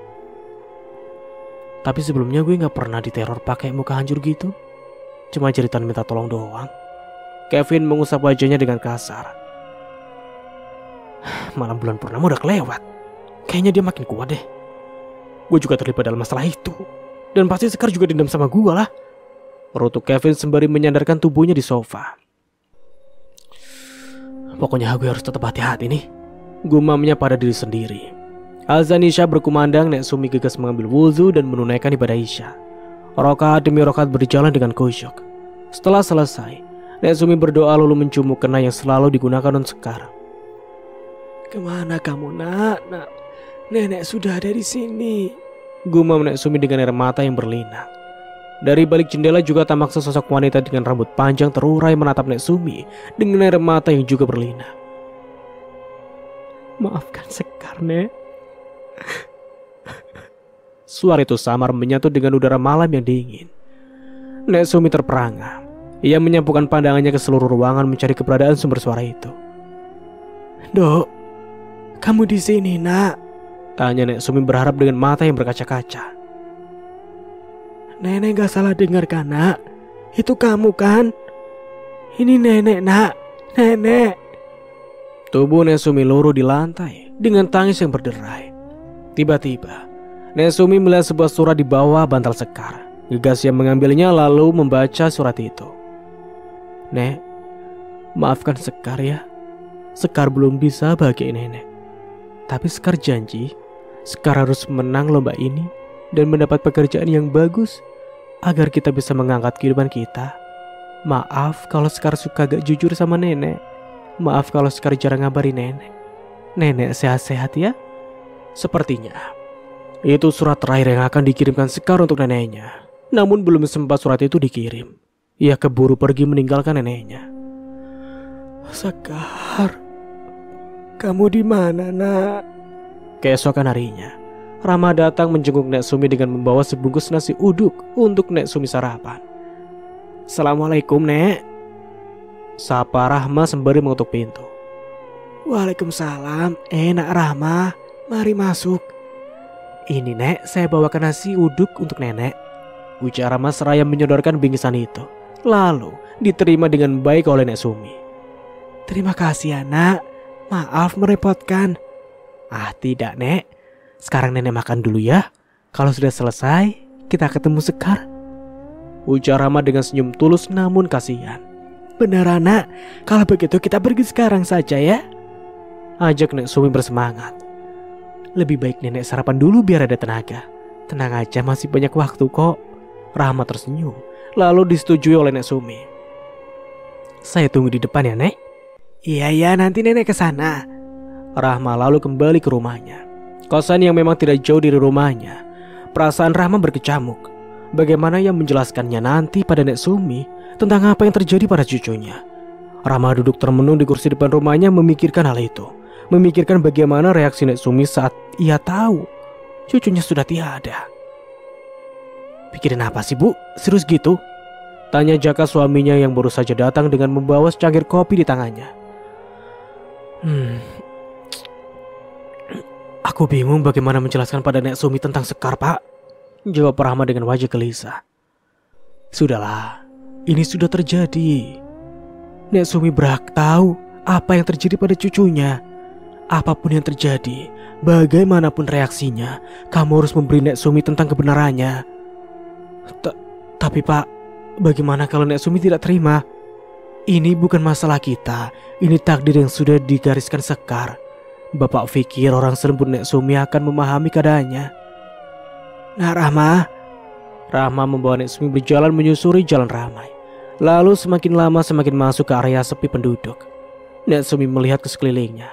S1: Tapi sebelumnya gue gak pernah diteror pakai muka hancur gitu. Cuma cerita minta tolong doang. Kevin mengusap wajahnya dengan kasar. Malam bulan purnama udah kelewat. Kayaknya dia makin kuat deh. Gue juga terlibat dalam masalah itu. Dan pasti Sekar juga dendam sama gue lah. Merutuk Kevin sembari menyandarkan tubuhnya di sofa. Pokoknya gue harus tetap hati-hati nih, gumamnya pada diri sendiri. Azan Isya berkumandang, Nek Sumi gegas mengambil wuzu dan menunaikan ibadah Isya. Rokaat demi rokaat berjalan dengan khusyuk. Setelah selesai, Nek Sumi berdoa lalu mencumuk kena yang selalu digunakan untuk Sekar.
S2: Kemana kamu nak? Nak, nenek sudah ada di sini.
S1: Gumam Nek Sumi dengan air mata yang berlinang. Dari balik jendela juga tampak sesosok wanita dengan rambut panjang terurai menatap Nek Sumi dengan air mata yang juga berlinang.
S2: Maafkan Sekar, Nek.
S1: Suara itu samar menyatu dengan udara malam yang dingin. Nek Sumi terperangah. Ia menyampukan pandangannya ke seluruh ruangan mencari keberadaan sumber suara itu.
S2: Dok, kamu di sini nak?
S1: Tanya Nek Sumi berharap dengan mata yang berkaca-kaca.
S2: Nenek gak salah dengar kan nak? Itu kamu kan? Ini nenek nak, nenek.
S1: Tubuh Nek Sumi luruh di lantai dengan tangis yang berderai. Tiba-tiba Nek Sumi melihat sebuah surat di bawah bantal Sekar. Gegasnya mengambilnya lalu membaca surat itu. Nek, maafkan Sekar ya. Sekar belum bisa bahagiain nenek. Tapi Sekar janji Sekar harus menang lomba ini dan mendapat pekerjaan yang bagus agar kita bisa mengangkat kehidupan kita. Maaf kalau Sekar suka gak jujur sama nenek. Maaf kalau Sekar jarang ngabarin nenek. Nenek sehat-sehat ya. Sepertinya itu surat terakhir yang akan dikirimkan Sekar untuk neneknya. Namun belum sempat surat itu dikirim, ia keburu pergi meninggalkan neneknya.
S2: Sekar, kamu di mana nak?
S1: Keesokan harinya, Rama datang menjenguk Nek Sumi dengan membawa sebungkus nasi uduk untuk Nek Sumi sarapan. Assalamualaikum Nek, sapa Rahma sembari mengetuk pintu.
S2: Waalaikumsalam. Enak Rahma, mari masuk.
S1: Ini Nek, saya bawakan nasi uduk untuk nenek, ujar Rama seraya menyodorkan bingkisan itu. Lalu diterima dengan baik oleh Nek Sumi.
S2: Terima kasih ya nak, maaf merepotkan.
S1: Ah tidak Nek, sekarang nenek makan dulu ya. Kalau sudah selesai kita ketemu Sekar, ujar Rama dengan senyum tulus namun kasihan.
S2: Benar nak, kalau begitu kita pergi sekarang saja ya,
S1: ajak Nek Sumi bersemangat. Lebih baik nenek sarapan dulu biar ada tenaga. Tenang aja, masih banyak waktu kok. Rahma tersenyum lalu disetujui oleh Nek Sumi. Saya tunggu di depan ya Nek.
S2: Iya ya, nanti nenek ke sana.
S1: Rahma lalu kembali ke rumahnya, kosan yang memang tidak jauh dari rumahnya. Perasaan Rahma berkecamuk. Bagaimana ia menjelaskannya nanti pada Nek Sumi tentang apa yang terjadi pada cucunya. Rahma duduk termenung di kursi depan rumahnya memikirkan hal itu. Memikirkan bagaimana reaksi Nek Sumi saat ia tahu cucunya sudah tiada. Pikirin apa sih bu? Serius gitu? Tanya Jaka suaminya yang baru saja datang dengan membawa secangkir kopi di tangannya. Hmm, aku bingung bagaimana menjelaskan pada Nek Sumi tentang Sekar pak, jawab Rahma dengan wajah gelisah. Sudahlah, ini sudah terjadi. Nek Sumi berhak tahu apa yang terjadi pada cucunya. Apapun yang terjadi, bagaimanapun reaksinya, kamu harus memberi Nek Sumi tentang kebenarannya. Tapi pak, bagaimana kalau Nek Sumi tidak terima? Ini bukan masalah kita, ini takdir yang sudah digariskan Sekar. Bapak pikir orang selembut Nek Sumi akan memahami keadaannya.
S2: Nah Rahma,
S1: Rahma membawa Nek Sumi berjalan menyusuri jalan ramai. Lalu semakin lama semakin masuk ke area sepi penduduk. Nek Sumi melihat ke sekelilingnya.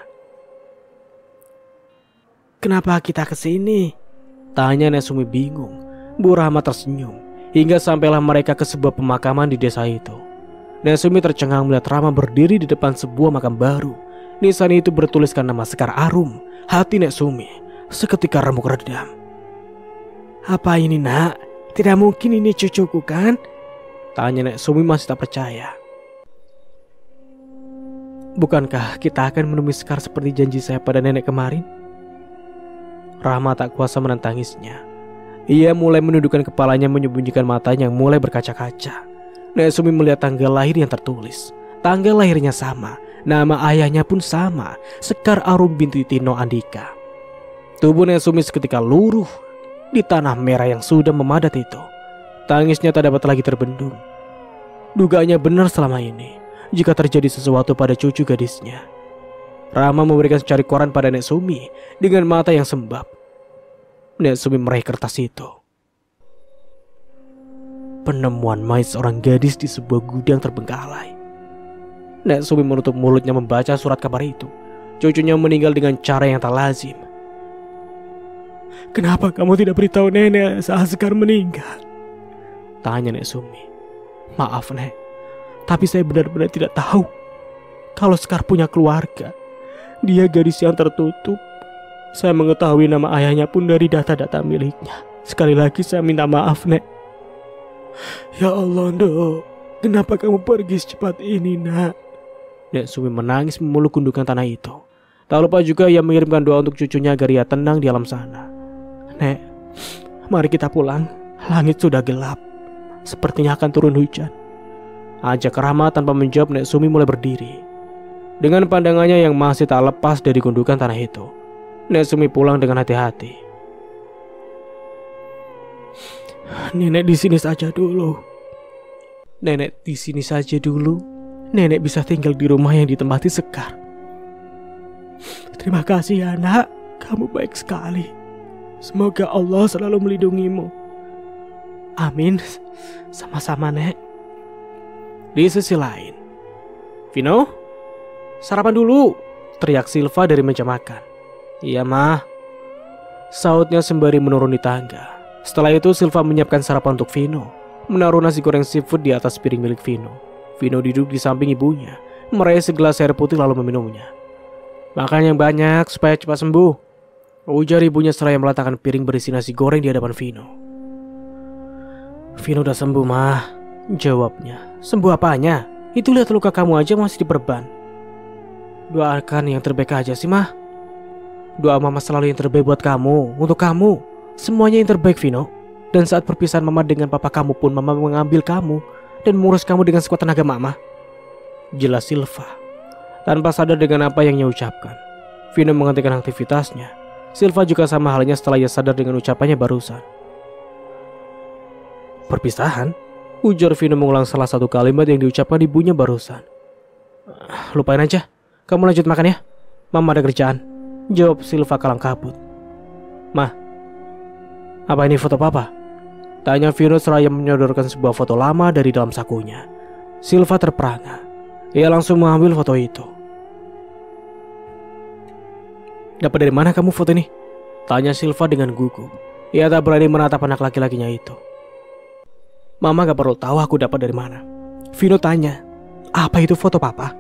S2: Kenapa kita ke sini?
S1: Tanya Nek Sumi bingung. Bu Rahma tersenyum hingga sampailah mereka ke sebuah pemakaman di desa itu. Nek Sumi tercengang melihat Rahma berdiri di depan sebuah makam baru. Nisan itu bertuliskan nama Sekar Arum. Hati Nek Sumi seketika remuk redam.
S2: Apa ini nak? Tidak mungkin ini cucuku kan?
S1: Tanya Nek Sumi masih tak percaya. Bukankah kita akan menemui Sekar seperti janji saya pada nenek kemarin? Rahma tak kuasa menentangisnya. Ia mulai menundukkan kepalanya menyembunyikan matanya yang mulai berkaca-kaca. Nek Sumi melihat tanggal lahir yang tertulis. Tanggal lahirnya sama, nama ayahnya pun sama, Sekar Arum binti Tino Andika. Tubuh Nek Sumi seketika luruh di tanah merah yang sudah memadat itu. Tangisnya tak dapat lagi terbendung. Dugaannya benar selama ini jika terjadi sesuatu pada cucu gadisnya. Rahma memberikan secari koran pada Nek Sumi dengan mata yang sembab. Nek Sumi meraih kertas itu. Penemuan mayat seorang gadis di sebuah gudang terbengkalai. Nek Sumi menutup mulutnya membaca surat kabar itu. Cucunya meninggal dengan cara yang tak lazim.
S2: Kenapa kamu tidak beritahu nenek saat Sekar meninggal?
S1: Tanya Nek Sumi. Maaf Nek, tapi saya benar-benar tidak tahu kalau Sekar punya keluarga. Dia gadis yang tertutup. Saya mengetahui nama ayahnya pun dari data-data miliknya. Sekali lagi saya minta maaf Nek.
S2: Ya Allah Ndo, kenapa kamu pergi secepat ini nak?
S1: Nek Sumi menangis memeluk gundukan tanah itu. Tak lupa juga ia mengirimkan doa untuk cucunya agar ia tenang di alam sana.
S2: Nek, mari kita pulang. Langit sudah gelap. Sepertinya akan turun hujan.
S1: Ajak Rahma tanpa menjawab, Nek Sumi mulai berdiri. Dengan pandangannya yang masih tak lepas dari gundukan tanah itu, Nek Sumi pulang dengan hati-hati.
S2: Nenek di sini saja dulu.
S1: Nenek di sini saja dulu. Nenek bisa tinggal di rumah yang ditempati Sekar.
S2: Terima kasih ya nak, kamu baik sekali. Semoga Allah selalu melindungimu.
S1: Amin. Sama-sama Nek. Di sisi lain, Vino, sarapan dulu, teriak Silva dari meja makan. Iya mah, sautnya sembari menuruni tangga. Setelah itu Silva menyiapkan sarapan untuk Vino, menaruh nasi goreng seafood di atas piring milik Vino. Vino duduk di samping ibunya, meraih segelas air putih lalu meminumnya. Makan yang banyak supaya cepat sembuh, ujar ibunya seraya meletakkan piring berisi nasi goreng di hadapan Vino. Vino udah sembuh mah, jawabnya. Sembuh apanya? Itu lihat luka kamu aja masih diperban. Doakan yang terbaik aja sih mah. Doa mama selalu yang terbaik buat kamu, untuk kamu. Semuanya yang terbaik Vino. Dan saat perpisahan mama dengan papa kamu pun mama mengambil kamu dan mengurus kamu dengan sekuat tenaga mama. Jelas Silva. Tanpa sadar dengan apa yang ia ucapkan, Vino menghentikan aktivitasnya. Silva juga sama halnya setelah ia sadar dengan ucapannya barusan. Perpisahan? Ujar Vino mengulang salah satu kalimat yang diucapkan ibunya barusan. Lupain aja, kamu lanjut makan ya. Mama ada kerjaan, jawab Silva kalang kabut. Mah, apa ini foto papa? Tanya Vino seraya menyodorkan sebuah foto lama dari dalam sakunya. Silva terperangah. Ia langsung mengambil foto itu. Dapat dari mana kamu foto ini? Tanya Silva dengan gugup. Ia tak berani menatap anak laki-lakinya itu. Mama gak perlu tahu aku dapat dari mana. Vino tanya, apa itu foto papa?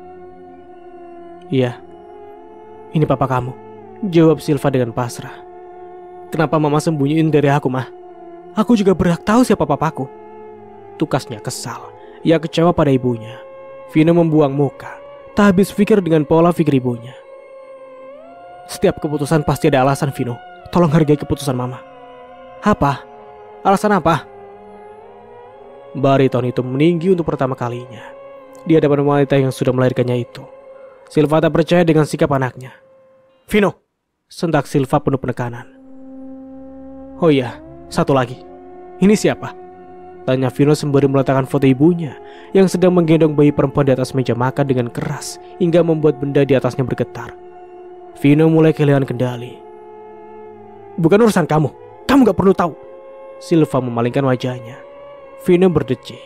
S1: Iya, ini papa kamu, jawab Silva dengan pasrah. Kenapa mama sembunyiin dari aku mah? Aku juga berhak tahu siapa papaku. Tukasnya kesal. Ia kecewa pada ibunya. Vino membuang muka, tak habis pikir dengan pola pikir ibunya. Setiap keputusan pasti ada alasan Vino. Tolong hargai keputusan mama. Apa? Alasan apa? Bariton itu meninggi untuk pertama kalinya di hadapan wanita yang sudah melahirkannya itu. Silva tak percaya dengan sikap anaknya. Vino, sentak Silva penuh penekanan. Oh iya, satu lagi. Ini siapa? Tanya Vino sembari meletakkan foto ibunya yang sedang menggendong bayi perempuan di atas meja makan dengan keras hingga membuat benda di atasnya bergetar. Vino mulai kehilangan kendali. Bukan urusan kamu, kamu gak perlu tahu. Silva memalingkan wajahnya. Vino berdecih.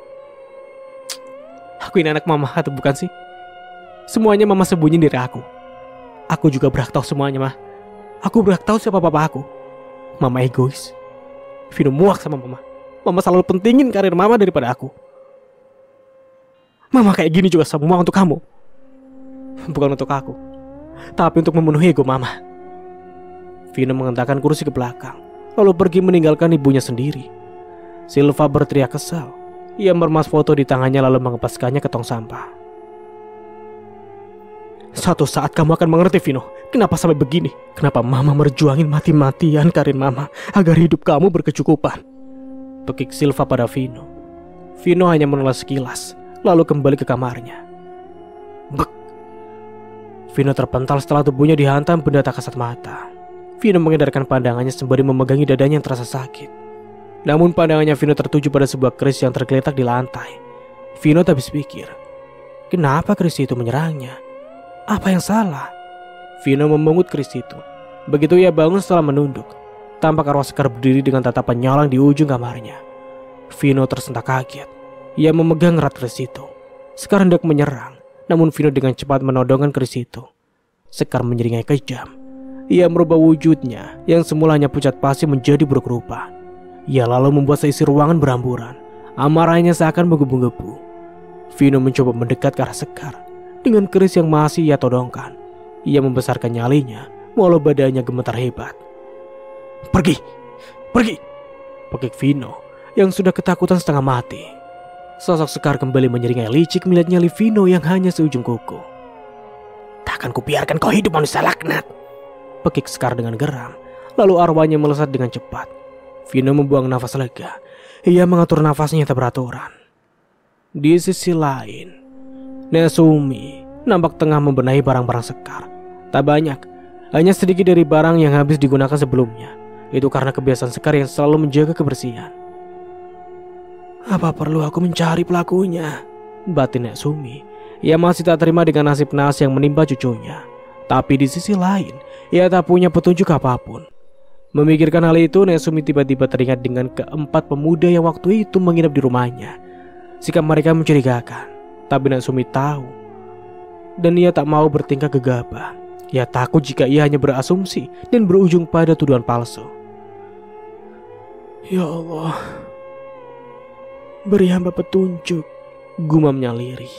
S1: Aku ini anak mama atau bukan sih? Semuanya mama sembunyi dari aku. Aku juga berhak tahu semuanya mah. Aku berhak tahu siapa papa aku. Mama egois. Vino muak sama mama. Mama selalu pentingin karir mama daripada aku. Mama kayak gini juga semua untuk kamu. Bukan untuk aku, tapi untuk memenuhi ego mama. Vino mengentakkan kursi ke belakang, lalu pergi meninggalkan ibunya sendiri. Silva berteriak kesal. Ia meremas foto di tangannya lalu mengepaskannya ke tong sampah. Suatu saat kamu akan mengerti Vino. Kenapa sampai begini? Kenapa mama merjuangin mati-matian karir mama agar hidup kamu berkecukupan? Pekik Silva pada Vino. Vino hanya menelas sekilas, lalu kembali ke kamarnya. Bek. Vino terpental setelah tubuhnya dihantam benda tak kasat mata. Vino mengedarkan pandangannya sembari memegangi dadanya yang terasa sakit. Namun pandangannya Vino tertuju pada sebuah keris yang tergeletak di lantai. Vino tak habis pikir, kenapa keris itu menyerangnya? Apa yang salah? Vino memungut keris itu. Begitu ia bangun setelah menunduk, tampak arwah Sekar berdiri dengan tatapan nyalang di ujung kamarnya. Vino tersentak kaget. Ia memegang erat keris itu. Sekar hendak menyerang, namun Vino dengan cepat menodongkan keris itu. Sekar menyeringai kejam. Ia merubah wujudnya yang semulanya pucat pasi menjadi buruk rupa. Ia lalu membuat seisi ruangan beramburan. Amarahnya seakan menggebu-gebu. Vino mencoba mendekat ke arah Sekar. Dengan keris yang masih ia todongkan, ia membesarkan nyalinya walau badannya gemetar hebat. Pergi, pergi, pekik Vino yang sudah ketakutan setengah mati. Sosok Sekar kembali menyeringai licik melihat nyali Vino yang hanya seujung kuku. Takkan kubiarkan kau hidup manusia laknat, pekik Sekar dengan geram. Lalu arwahnya melesat dengan cepat. Vino membuang nafas lega. Ia mengatur nafasnya tak beraturan. Di sisi lain, Nesumi nampak tengah membenahi barang-barang Sekar. Tak banyak, hanya sedikit dari barang yang habis digunakan sebelumnya. Itu karena kebiasaan Sekar yang selalu menjaga kebersihan. Apa perlu aku mencari pelakunya? Batin Nesumi. Ia masih tak terima dengan nasib naas yang menimpa cucunya. Tapi di sisi lain, ia tak punya petunjuk apapun. Memikirkan hal itu, Nesumi tiba-tiba teringat dengan keempat pemuda yang waktu itu menginap di rumahnya. Sikap mereka mencurigakan, tapi Nesumi tahu. Dan ia tak mau bertingkah gegabah. Ia takut jika ia hanya berasumsi dan berujung pada tuduhan palsu. Ya Allah, beri hamba petunjuk, gumamnya lirih.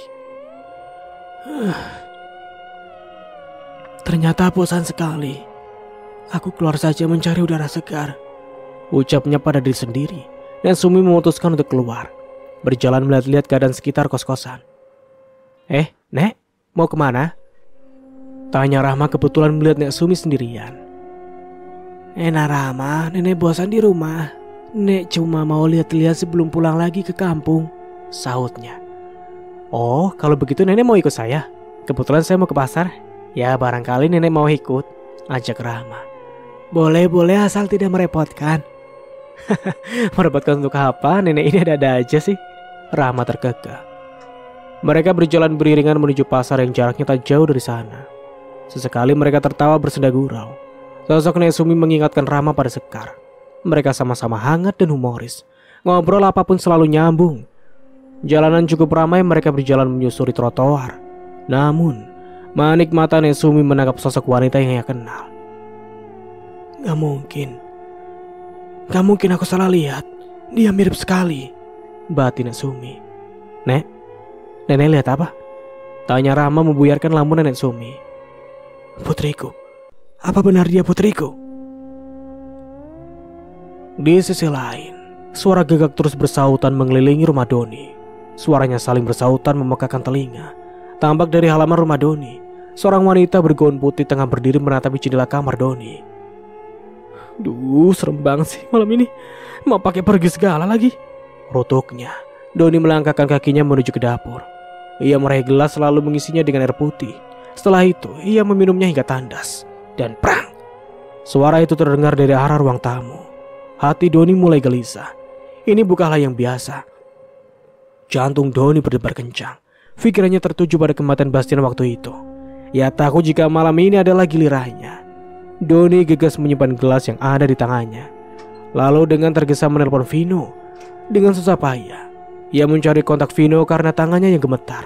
S1: Ternyata bosan sekali. Aku keluar saja mencari udara segar, ucapnya pada diri sendiri. Nesumi memutuskan untuk keluar, berjalan melihat-lihat keadaan sekitar kos-kosan. Eh, Nek, mau kemana? Tanya Rahma kebetulan melihat Nesumi sendirian. Enak Rahma, nenek bosan di rumah. Nek cuma mau lihat-lihat sebelum pulang lagi ke kampung, sahutnya. Oh, kalau begitu nenek mau ikut saya. Kebetulan saya mau ke pasar. Ya barangkali nenek mau ikut, ajak Rahma. Boleh-boleh asal tidak merepotkan. Merepotkan untuk apa? Nenek ini ada-ada aja sih, Rahma terkekeh. Mereka berjalan beriringan menuju pasar yang jaraknya tak jauh dari sana. Sesekali mereka tertawa bersenda gurau. Sosok Nesumi mengingatkan Rahma pada Sekar. Mereka sama-sama hangat dan humoris. Ngobrol apapun selalu nyambung. Jalanan cukup ramai, mereka berjalan menyusuri trotoar. Namun, manik mata Nesumi menangkap sosok wanita yang ia kenal. Gak mungkin. Gak mungkin aku salah lihat. Dia mirip sekali, batin Nesumi. Nek, nenek lihat apa? Tanya Rahma membuyarkan lamunan Nesumi. Putriku. Apa benar dia putriku? Di sisi lain, suara gagak terus bersautan mengelilingi rumah Doni. Suaranya saling bersautan memekakan telinga. Tampak dari halaman rumah Doni, seorang wanita bergaun putih tengah berdiri menatapi jendela kamar Doni. Duh, serem banget sih malam ini. Mau pakai pergi segala lagi. Rotuknya, Doni melangkahkan kakinya menuju ke dapur. Ia meraih gelas lalu mengisinya dengan air putih. Setelah itu, ia meminumnya hingga tandas. Dan prang! Suara itu terdengar dari arah ruang tamu. Hati Doni mulai gelisah. Ini bukanlah yang biasa. Jantung Doni berdebar kencang. Pikirannya tertuju pada kematian Bastian waktu itu. Ia takut jika malam ini adalah gilirannya. Doni gegas menyimpan gelas yang ada di tangannya. Lalu dengan tergesa menelpon Vino. Dengan susah payah, ia mencari kontak Vino karena tangannya yang gemetar.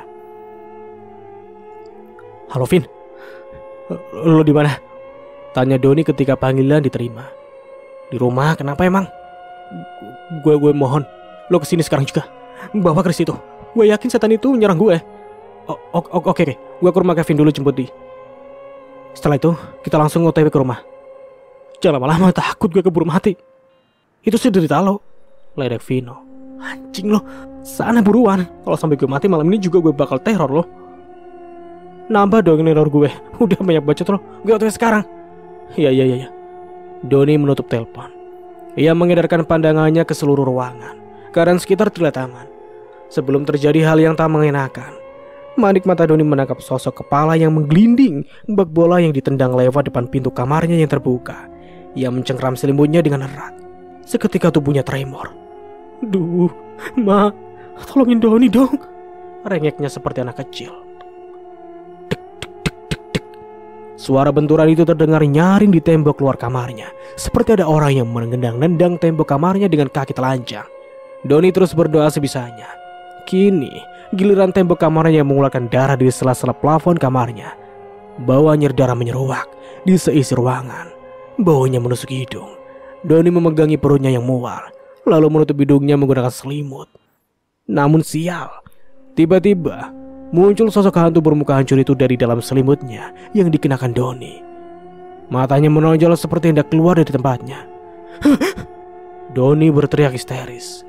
S1: Halo Vin, lo di mana? Tanya Doni ketika panggilan diterima. Di rumah, kenapa emang? Gue gue mohon, lo kesini sekarang juga. Bawa keris itu. Gue yakin setan itu menyerang gue. Oke oke oke, gue ke rumah Kevin dulu jemput di. Setelah itu, kita langsung O T W ke rumah. Jangan lama-lama, takut gue keburu mati. Itu sih derita lo, ledek Vino. Anjing lo, sana buruan. Kalau sampai gue mati malam ini juga gue bakal teror lo. Nambah dong neror gue. Udah banyak bacot lo, gue O T W sekarang. Iya iya iya. Doni menutup telepon. Ia mengedarkan pandangannya ke seluruh ruangan. Keadaan sekitar terlihat aman. Sebelum terjadi hal yang tak mengenakan, manik mata Doni menangkap sosok kepala yang menggelinding bak bola yang ditendang lewat depan pintu kamarnya yang terbuka. Ia mencengkram selimutnya dengan erat. Seketika tubuhnya tremor. Duh, Ma, tolongin Doni dong. Rengeknya seperti anak kecil. Dek, dek, dek, dek, dek. Suara benturan itu terdengar nyaring di tembok luar kamarnya. Seperti ada orang yang menendang-nendang tembok kamarnya dengan kaki telanjang. Doni terus berdoa sebisanya. Kini giliran tembok kamarnya yang mengeluarkan darah dari sela-sela plafon kamarnya. Bau anyir darah menyeruak di seisi ruangan. Baunya menusuk hidung. Doni memegangi perutnya yang mual, lalu menutup hidungnya menggunakan selimut. Namun sial, tiba-tiba muncul sosok hantu bermuka hancur itu dari dalam selimutnya yang dikenakan Doni. Matanya menonjol seperti hendak keluar dari tempatnya. Doni berteriak histeris.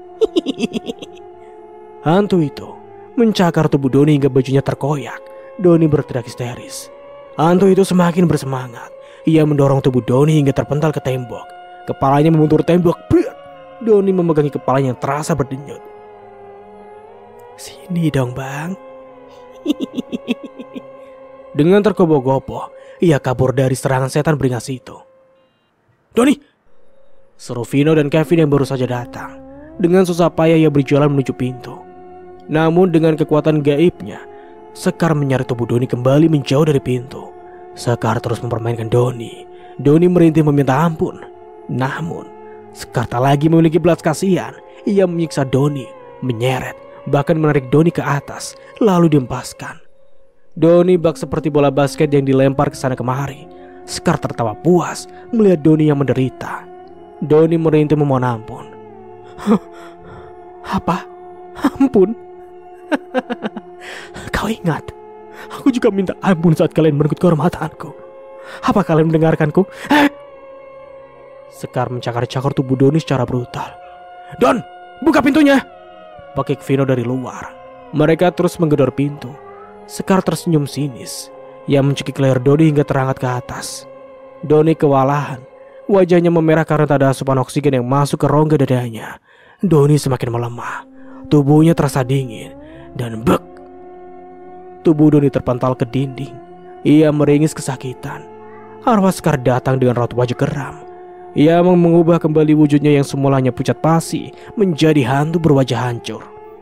S1: Hantu itu mencakar tubuh Doni hingga bajunya terkoyak. Doni berteriak histeris. Hantu itu semakin bersemangat. Ia mendorong tubuh Doni hingga terpental ke tembok. Kepalanya membentur tembok. Doni memegangi kepalanya yang terasa berdenyut.
S2: Sini dong bang.
S1: Dengan tergopoh-gopoh, ia kabur dari serangan setan beringas itu. Doni! Seru Vino dan Kevin yang baru saja datang. Dengan susah payah ia berjalan menuju pintu. Namun dengan kekuatan gaibnya, Sekar menyaring tubuh Doni kembali menjauh dari pintu. Sekar terus mempermainkan Doni. Doni merintih meminta ampun. Namun Sekar tak lagi memiliki belas kasihan. Ia menyiksa Doni, menyeret, bahkan menarik Doni ke atas, lalu diempaskan. Doni bak seperti bola basket yang dilempar ke sana kemari. Sekar tertawa puas melihat Doni yang menderita. Doni merintih memohon ampun.
S2: Apa? Ampun? Kau ingat, aku juga minta ampun saat kalian merenggut kehormatanku. Apa kalian mendengarkanku? Eh?
S1: Sekar mencakar-cakar tubuh Doni secara brutal. Don, buka pintunya! Pakik Vino dari luar. Mereka terus menggedor pintu. Sekar tersenyum sinis. Ia mencekik leher Doni hingga terangkat ke atas. Doni kewalahan. Wajahnya memerah karena tak ada asupan oksigen yang masuk ke rongga dadanya. Doni semakin melemah. Tubuhnya terasa dingin. Dan bek. Tubuh Doni terpental ke dinding. Ia meringis kesakitan. Arwah Sekar datang dengan raut wajah geram. Ia mengubah kembali wujudnya yang semulanya pucat pasi menjadi hantu berwajah hancur.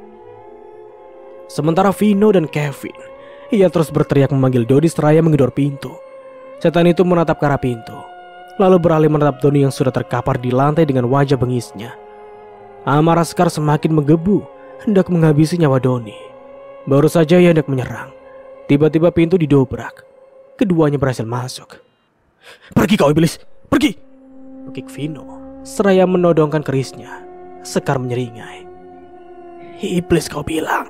S1: Sementara Vino dan Kevin, ia terus berteriak memanggil Doni seraya menggedor pintu. Setan itu menatap ke arah pintu, lalu beralih menatap Doni yang sudah terkapar di lantai dengan wajah bengisnya. Amarah Sekar semakin menggebu, hendak menghabisi nyawa Doni. Baru saja ia hendak menyerang, tiba-tiba pintu didobrak. Keduanya berhasil masuk. Pergi kau iblis, pergi! Pekik Vino seraya menodongkan kerisnya. Sekar menyeringai.
S2: Iblis kau bilang?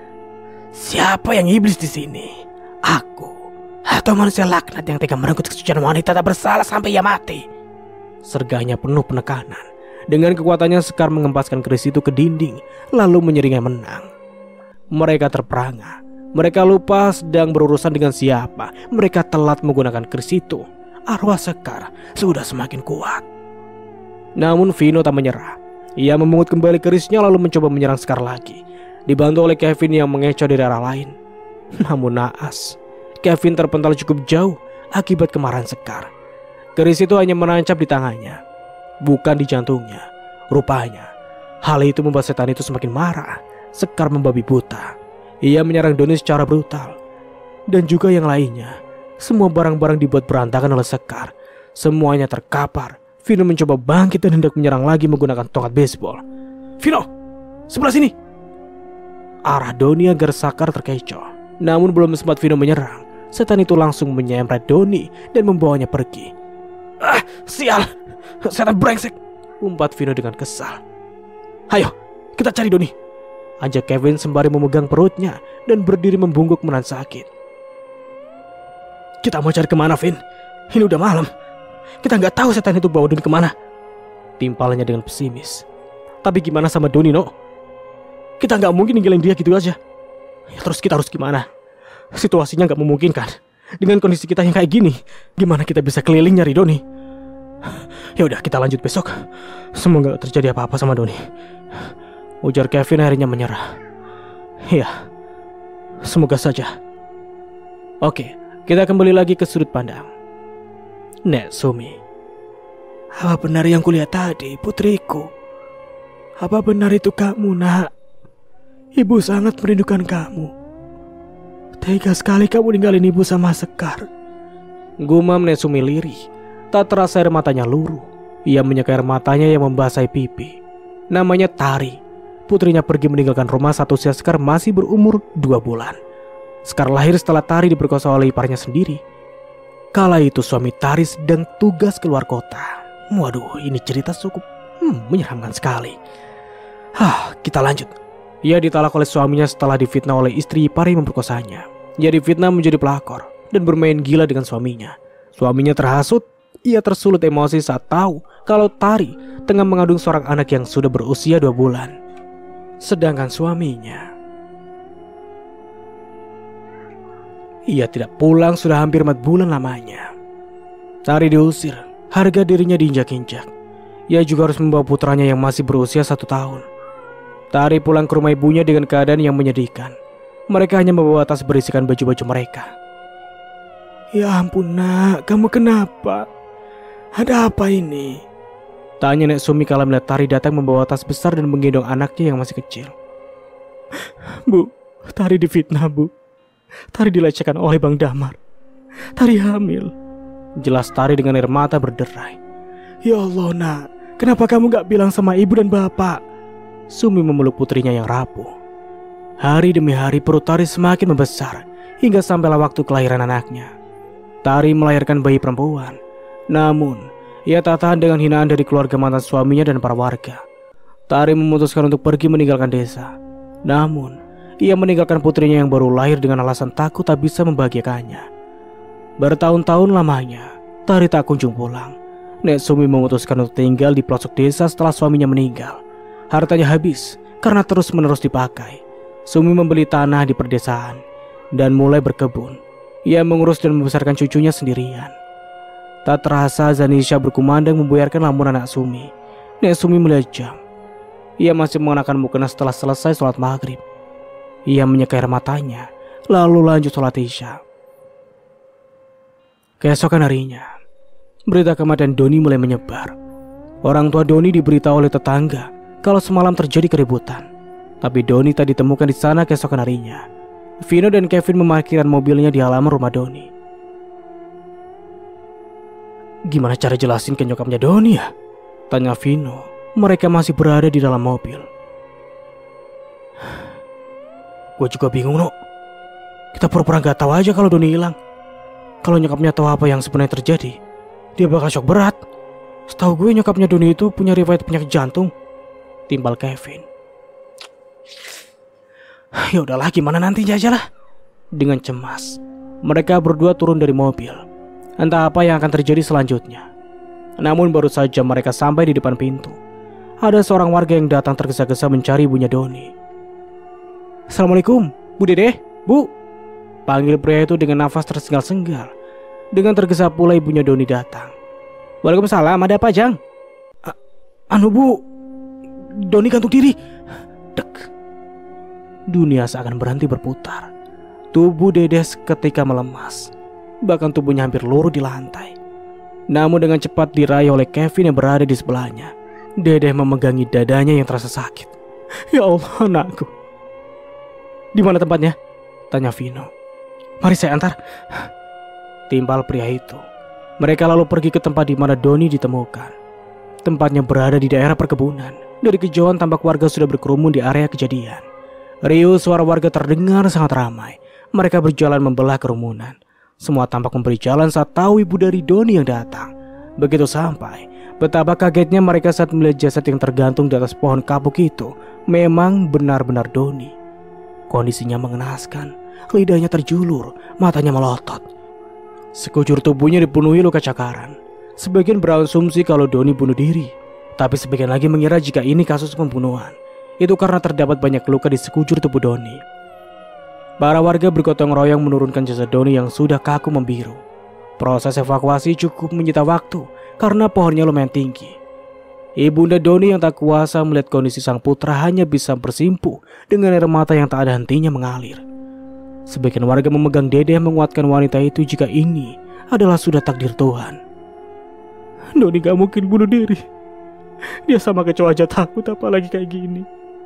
S2: Siapa yang iblis di sini? Aku atau manusia laknat yang tega merenggut kesucian wanita tak bersalah sampai ia mati?
S1: Serganya penuh penekanan. Dengan kekuatannya Sekar mengempaskan keris itu ke dinding, lalu menyeringai menang. Mereka terperangah. Mereka lupa sedang berurusan dengan siapa. Mereka telat menggunakan keris itu. Arwah Sekar sudah semakin kuat. Namun Vino tak menyerah. Ia memungut kembali kerisnya lalu mencoba menyerang Sekar lagi, dibantu oleh Kevin yang mengecoh dari arah lain. Namun naas, Kevin terpental cukup jauh akibat kemarahan Sekar. Keris itu hanya menancap di tangannya, bukan di jantungnya. Rupanya hal itu membuat setan itu semakin marah. Sekar membabi buta. Ia menyerang Doni secara brutal. Dan juga yang lainnya. Semua barang-barang dibuat berantakan oleh Sekar. Semuanya terkapar. Vino mencoba bangkit dan hendak menyerang lagi menggunakan tongkat baseball. Vino, sebelah sini! Arah Doni agar Sekar terkecoh. Namun belum sempat Vino menyerang, setan itu langsung menyemret Doni dan membawanya pergi. Ah, sial! Setan brengsek! Umpat Vino dengan kesal. Ayo, kita cari Doni! Ajak Kevin sembari memegang perutnya dan berdiri membungkuk menahan sakit. Kita mau cari kemana, Vin? Ini udah malam. Kita nggak tahu setan itu bawa Doni kemana. Timpalnya dengan pesimis. Tapi gimana sama Doni, no? Kita nggak mungkin ninggalin dia gitu aja. Ya, terus kita harus gimana? Situasinya nggak memungkinkan. Dengan kondisi kita yang kayak gini, gimana kita bisa keliling nyari Doni? Ya udah, kita lanjut besok. Semoga gak terjadi apa-apa sama Doni. Ujar Kevin akhirnya menyerah. Ya, semoga saja. Oke, kita kembali lagi ke sudut pandang Netsumi.
S2: Apa benar yang kulihat tadi, putriku? Apa benar itu kamu, nak? Ibu sangat merindukan kamu. Tega sekali kamu ninggalin ibu sama Sekar.
S1: Gumam Netsumi lirih. Tak terasa air matanya luruh. Ia menyeka air matanya yang membasahi pipi. Namanya Tari. Putrinya pergi meninggalkan rumah saat usia Sekar masih berumur dua bulan. Sekar lahir setelah Tari diperkosa oleh iparnya sendiri. Kala itu suami Tari sedang tugas keluar kota. Waduh, ini cerita cukup hmm, menyeramkan sekali. Hah, kita lanjut. Ia ditalak oleh suaminya setelah difitnah oleh istri ipar yang memperkosanya. Ia difitnah menjadi pelakor dan bermain gila dengan suaminya. Suaminya terhasut. Ia tersulut emosi saat tahu kalau Tari tengah mengandung seorang anak yang sudah berusia dua bulan. Sedangkan suaminya, ia tidak pulang sudah hampir empat bulan lamanya. Tari diusir, harga dirinya diinjak-injak. Ia juga harus membawa putranya yang masih berusia satu tahun. Tari pulang ke rumah ibunya dengan keadaan yang menyedihkan. Mereka hanya membawa tas berisikan baju-baju mereka.
S2: Ya ampun nak, kamu kenapa? Ada apa ini?
S1: Tanya Nek Sumi kala melihat Tari datang membawa tas besar dan menggendong anaknya yang masih kecil.
S2: Bu, Tari difitnah bu. Tari dilecehkan oleh Bang Damar. Tari hamil.
S1: Jelas Tari dengan air mata berderai.
S2: Ya Allah nak, kenapa kamu gak bilang sama ibu dan bapak?
S1: Sumi memeluk putrinya yang rapuh. Hari demi hari perut Tari semakin membesar hingga sampailah waktu kelahiran anaknya. Tari melahirkan bayi perempuan. Namun ia tak tahan dengan hinaan dari keluarga mantan suaminya dan para warga. Tari memutuskan untuk pergi meninggalkan desa. Namun ia meninggalkan putrinya yang baru lahir dengan alasan takut tak bisa membahagiakannya. Bertahun-tahun lamanya Tari tak kunjung pulang. Nek Sumi memutuskan untuk tinggal di pelosok desa setelah suaminya meninggal. Hartanya habis karena terus-menerus dipakai. Sumi membeli tanah di perdesaan dan mulai berkebun. Ia mengurus dan membesarkan cucunya sendirian. Tak terasa Zanisha berkumandang membuyarkan lamun anak Sumi. Nek Sumi melihat jam. Ia masih mengenakan mukena setelah selesai sholat maghrib. Ia menyekai air matanya, lalu lanjut sholat isya. Keesokan harinya, berita kematian Doni mulai menyebar. Orang tua Doni diberitahu oleh tetangga kalau semalam terjadi keributan. Tapi Doni tak ditemukan di sana keesokan harinya. Vino dan Kevin memarkirkan mobilnya di halaman rumah Doni. Gimana cara jelasin ke nyokapnya Doni ya? Tanya Vino. Mereka masih berada di dalam mobil. Gue juga bingung, no. Kita pura-pura gak tahu aja kalau Doni hilang. Kalau nyokapnya tahu apa yang sebenarnya terjadi, dia bakal shock berat. Setahu gue nyokapnya Doni itu punya riwayat penyakit jantung. Timbal Kevin. Ya udahlah, gimana nantinya aja lah. Dengan cemas, mereka berdua turun dari mobil. Entah apa yang akan terjadi selanjutnya. Namun baru saja mereka sampai di depan pintu, ada seorang warga yang datang tergesa-gesa mencari ibunya Doni. Assalamualaikum, Bu Dede, Bu. Panggil pria itu dengan nafas tersengal-sengal. Dengan tergesa pula ibunya Doni datang. Waalaikumsalam, ada apa Jang? A anu Bu, Doni gantung diri. Dek. Dunia seakan berhenti berputar. Tubuh Dede seketika melemas. Bahkan tubuhnya hampir luruh di lantai. Namun dengan cepat diraih oleh Kevin yang berada di sebelahnya. Dede memegangi dadanya yang terasa sakit. Ya Allah anakku. Di mana tempatnya? Tanya Vino. Mari saya antar. Timbal pria itu. Mereka lalu pergi ke tempat di mana Doni ditemukan. Tempatnya berada di daerah perkebunan. Dari kejauhan tampak warga sudah berkerumun di area kejadian. Riuh suara warga terdengar sangat ramai. Mereka berjalan membelah kerumunan. Semua tampak memberi jalan saat tahu ibu dari Doni yang datang. Begitu sampai, betapa kagetnya mereka saat melihat jasad yang tergantung di atas pohon kapuk itu. Memang benar-benar Doni. Kondisinya mengenaskan. Lidahnya terjulur, matanya melotot. Sekujur tubuhnya dipenuhi luka cakaran. Sebagian berasumsi kalau Doni bunuh diri. Tapi sebagian lagi mengira jika ini kasus pembunuhan. Itu karena terdapat banyak luka di sekujur tubuh Doni. Para warga bergotong royong menurunkan jasad Doni yang sudah kaku membiru. Proses evakuasi cukup menyita waktu karena pohonnya lumayan tinggi. Ibunda Doni yang tak kuasa melihat kondisi sang putra hanya bisa bersimpuh dengan air mata yang tak ada hentinya mengalir. Sebagian warga memegang Dede menguatkan wanita itu jika ini adalah sudah takdir Tuhan. Doni gak mungkin bunuh diri. Dia sama kecoa aja takut apalagi kayak gini.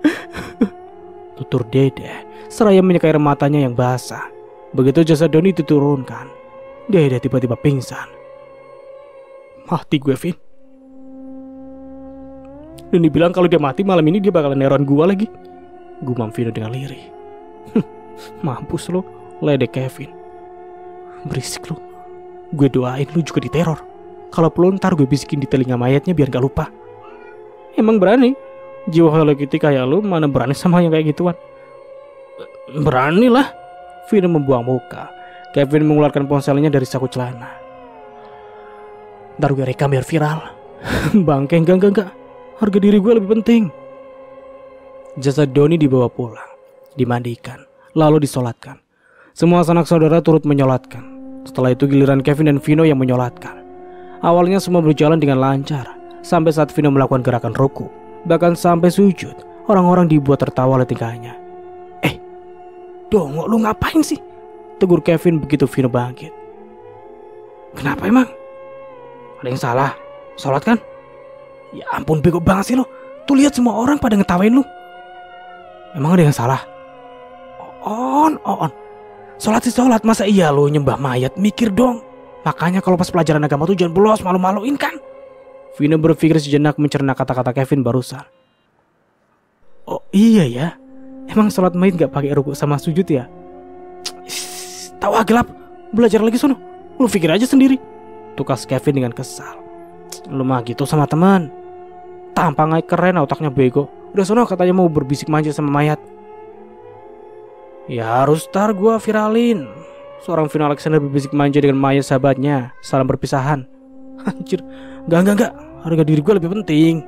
S1: Tutur Dede seraya menyekai air matanya yang basah. Begitu jasad Doni diturunkan, Dede tiba-tiba pingsan. Mati gue, Vin. Dan dibilang kalau dia mati malam ini dia bakalan neron gua lagi. Gumam Vino dengan lirih. Mampus lo, ledek Kevin. Berisik lo. Gue doain lu juga diteror. Kalau perlu ntar gue bisikin di telinga mayatnya biar gak lupa. Emang berani? Jiwa Hello Kitty kayak lu mana berani sama yang kayak gituan? Berani lah. Vino membuang muka. Kevin mengeluarkan ponselnya dari saku celana. Ntar gue rekam biar viral. Bangke, enggak enggak enggak. Harga diri gue lebih penting. Jasad Doni dibawa pulang, dimandikan, lalu disolatkan. Semua sanak saudara turut menyolatkan. Setelah itu giliran Kevin dan Vino yang menyolatkan. Awalnya semua berjalan dengan lancar, sampai saat Vino melakukan gerakan ruku, bahkan sampai sujud, orang-orang dibuat tertawa oleh tingkahnya. Eh, Dongo lu ngapain sih? Tegur Kevin begitu Vino bangkit. Kenapa emang? Ada yang salah? Sholat kan? Ya ampun, bego banget sih lo. Tuh lihat semua orang pada ngetawain lu. Emang ada yang salah? On, on. Sholat sih sholat, masa iya lo nyembah mayat? Mikir dong. Makanya kalau pas pelajaran agama tuh jangan bolos, malu-maluin kan? Vino berpikir sejenak mencerna kata-kata Kevin barusan. Oh iya ya. Emang sholat mayat gak pakai ruku sama sujud ya? Tahu ah, gelap. Belajar lagi sono. Lu pikir aja sendiri. Tukas Kevin dengan kesal. Lu mah gitu sama teman. Tampang aja keren, otaknya bego. Udah sono katanya mau berbisik manja sama mayat. Ya harus ntar gua viralin. Seorang Vino Alexander berbisik manja dengan mayat sahabatnya. Salam perpisahan. Anjir. Enggak enggak enggak. Harga diri gua lebih penting.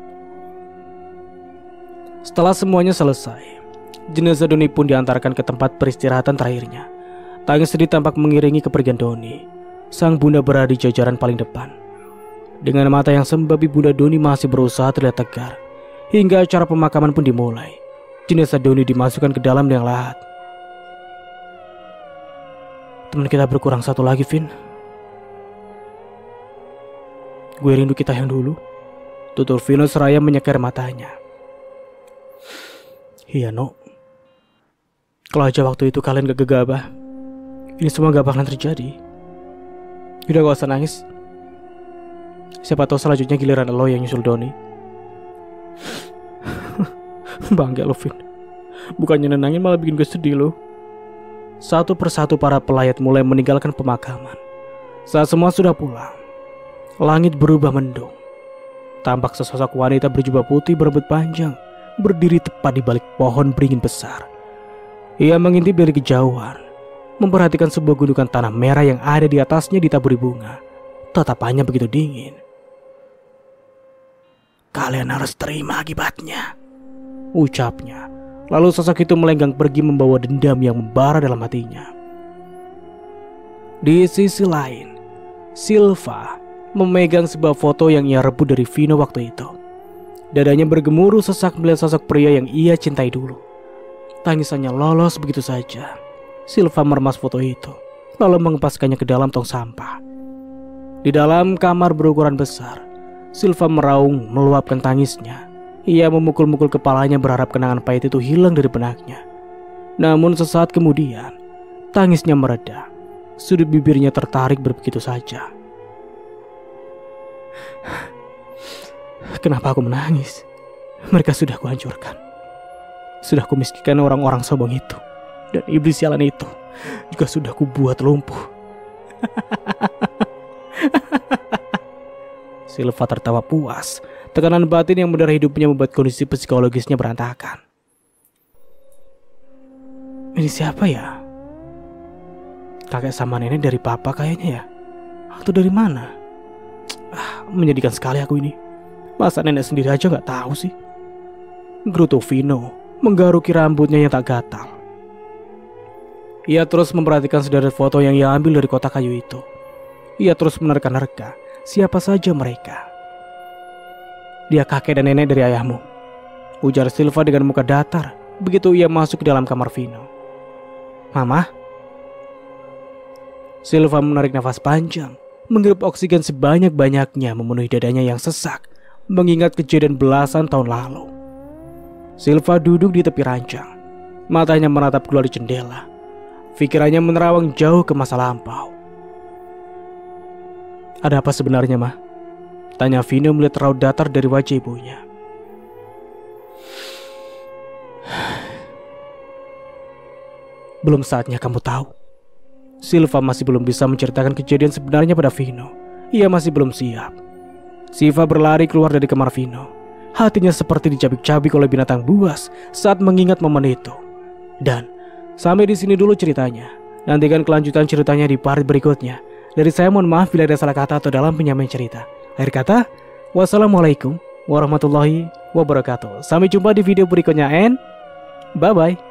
S1: Setelah semuanya selesai, jenazah Doni pun diantarkan ke tempat peristirahatan terakhirnya. Tangis sedih tampak mengiringi kepergian Doni. Sang bunda berada di jajaran paling depan. Dengan mata yang sembabi, bunda Doni masih berusaha terlihat tegar. Hingga acara pemakaman pun dimulai. Jenazah Doni dimasukkan ke dalam liang lahat. Teman kita berkurang satu lagi, Vin. Gue rindu kita yang dulu. Tutur Vino seraya menyeker matanya. Iya, no. Kalau aja waktu itu kalian gak gegabah, ini semua gak bakalan terjadi. Udah gak usah nangis. Siapa tahu selanjutnya giliran lo yang nyusul Doni. Bangga lo, Vin. Bukannya nenangin malah bikin gue sedih lo. Satu persatu para pelayat mulai meninggalkan pemakaman. Saat semua sudah pulang, langit berubah mendung. Tampak sesosok wanita berjubah putih berambut panjang berdiri tepat di balik pohon beringin besar. Ia mengintip dari kejauhan, memperhatikan sebuah gundukan tanah merah yang ada di atasnya ditaburi bunga. Tatapannya begitu dingin. Kalian harus terima akibatnya, ucapnya. Lalu sosok itu melenggang pergi membawa dendam yang membara dalam hatinya. Di sisi lain, Silva memegang sebuah foto yang ia rebut dari Vino waktu itu. Dadanya bergemuruh sesak melihat sosok pria yang ia cintai dulu. Tangisannya lolos begitu saja. Silva meremas foto itu, lalu mengempaskannya ke dalam tong sampah. Di dalam kamar berukuran besar, Silva meraung meluapkan tangisnya. Ia memukul-mukul kepalanya berharap kenangan pahit itu hilang dari benaknya. Namun sesaat kemudian, tangisnya mereda. Sudut bibirnya tertarik begitu saja. Kenapa aku menangis? Mereka sudah kuhancurkan. Sudah kumiskinkan orang-orang sombong itu. Dan iblis sialan itu juga sudah kubuat lumpuh. Silva tertawa puas. Tekanan batin yang mendarah hidupnya membuat kondisi psikologisnya berantakan. Ini siapa ya? Kakek sama nenek dari papa kayaknya ya? Atau dari mana? Ah, menyedihkan sekali aku ini. Masa nenek sendiri aja gak tahu sih? Gerutu Vino menggaruki rambutnya yang tak gatal. Ia terus memperhatikan sederet foto yang ia ambil dari kotak kayu itu. Ia terus menerka-nerka siapa saja mereka. Dia kakek dan nenek dari ayahmu, ujar Silva dengan muka datar begitu ia masuk ke dalam kamar Vino. Mama? Silva menarik nafas panjang, menghirup oksigen sebanyak-banyaknya memenuhi dadanya yang sesak, mengingat kejadian belasan tahun lalu. Silva duduk di tepi ranjang, matanya menatap keluar di jendela. Pikirannya menerawang jauh ke masa lampau. Ada apa sebenarnya, Ma? Tanya Vino melihat raut datar dari wajah ibunya. belum saatnya kamu tahu. Silva masih belum bisa menceritakan kejadian sebenarnya pada Vino. Ia masih belum siap. Siva berlari keluar dari kamar Vino. Hatinya seperti dicabik-cabik oleh binatang buas saat mengingat momen itu. Dan sampai di sini dulu ceritanya. Nantikan kelanjutan ceritanya di part berikutnya. Dari saya mohon maaf bila ada salah kata atau dalam penyampaian cerita. Akhir kata, wassalamualaikum warahmatullahi wabarakatuh. Sampai jumpa di video berikutnya and bye bye.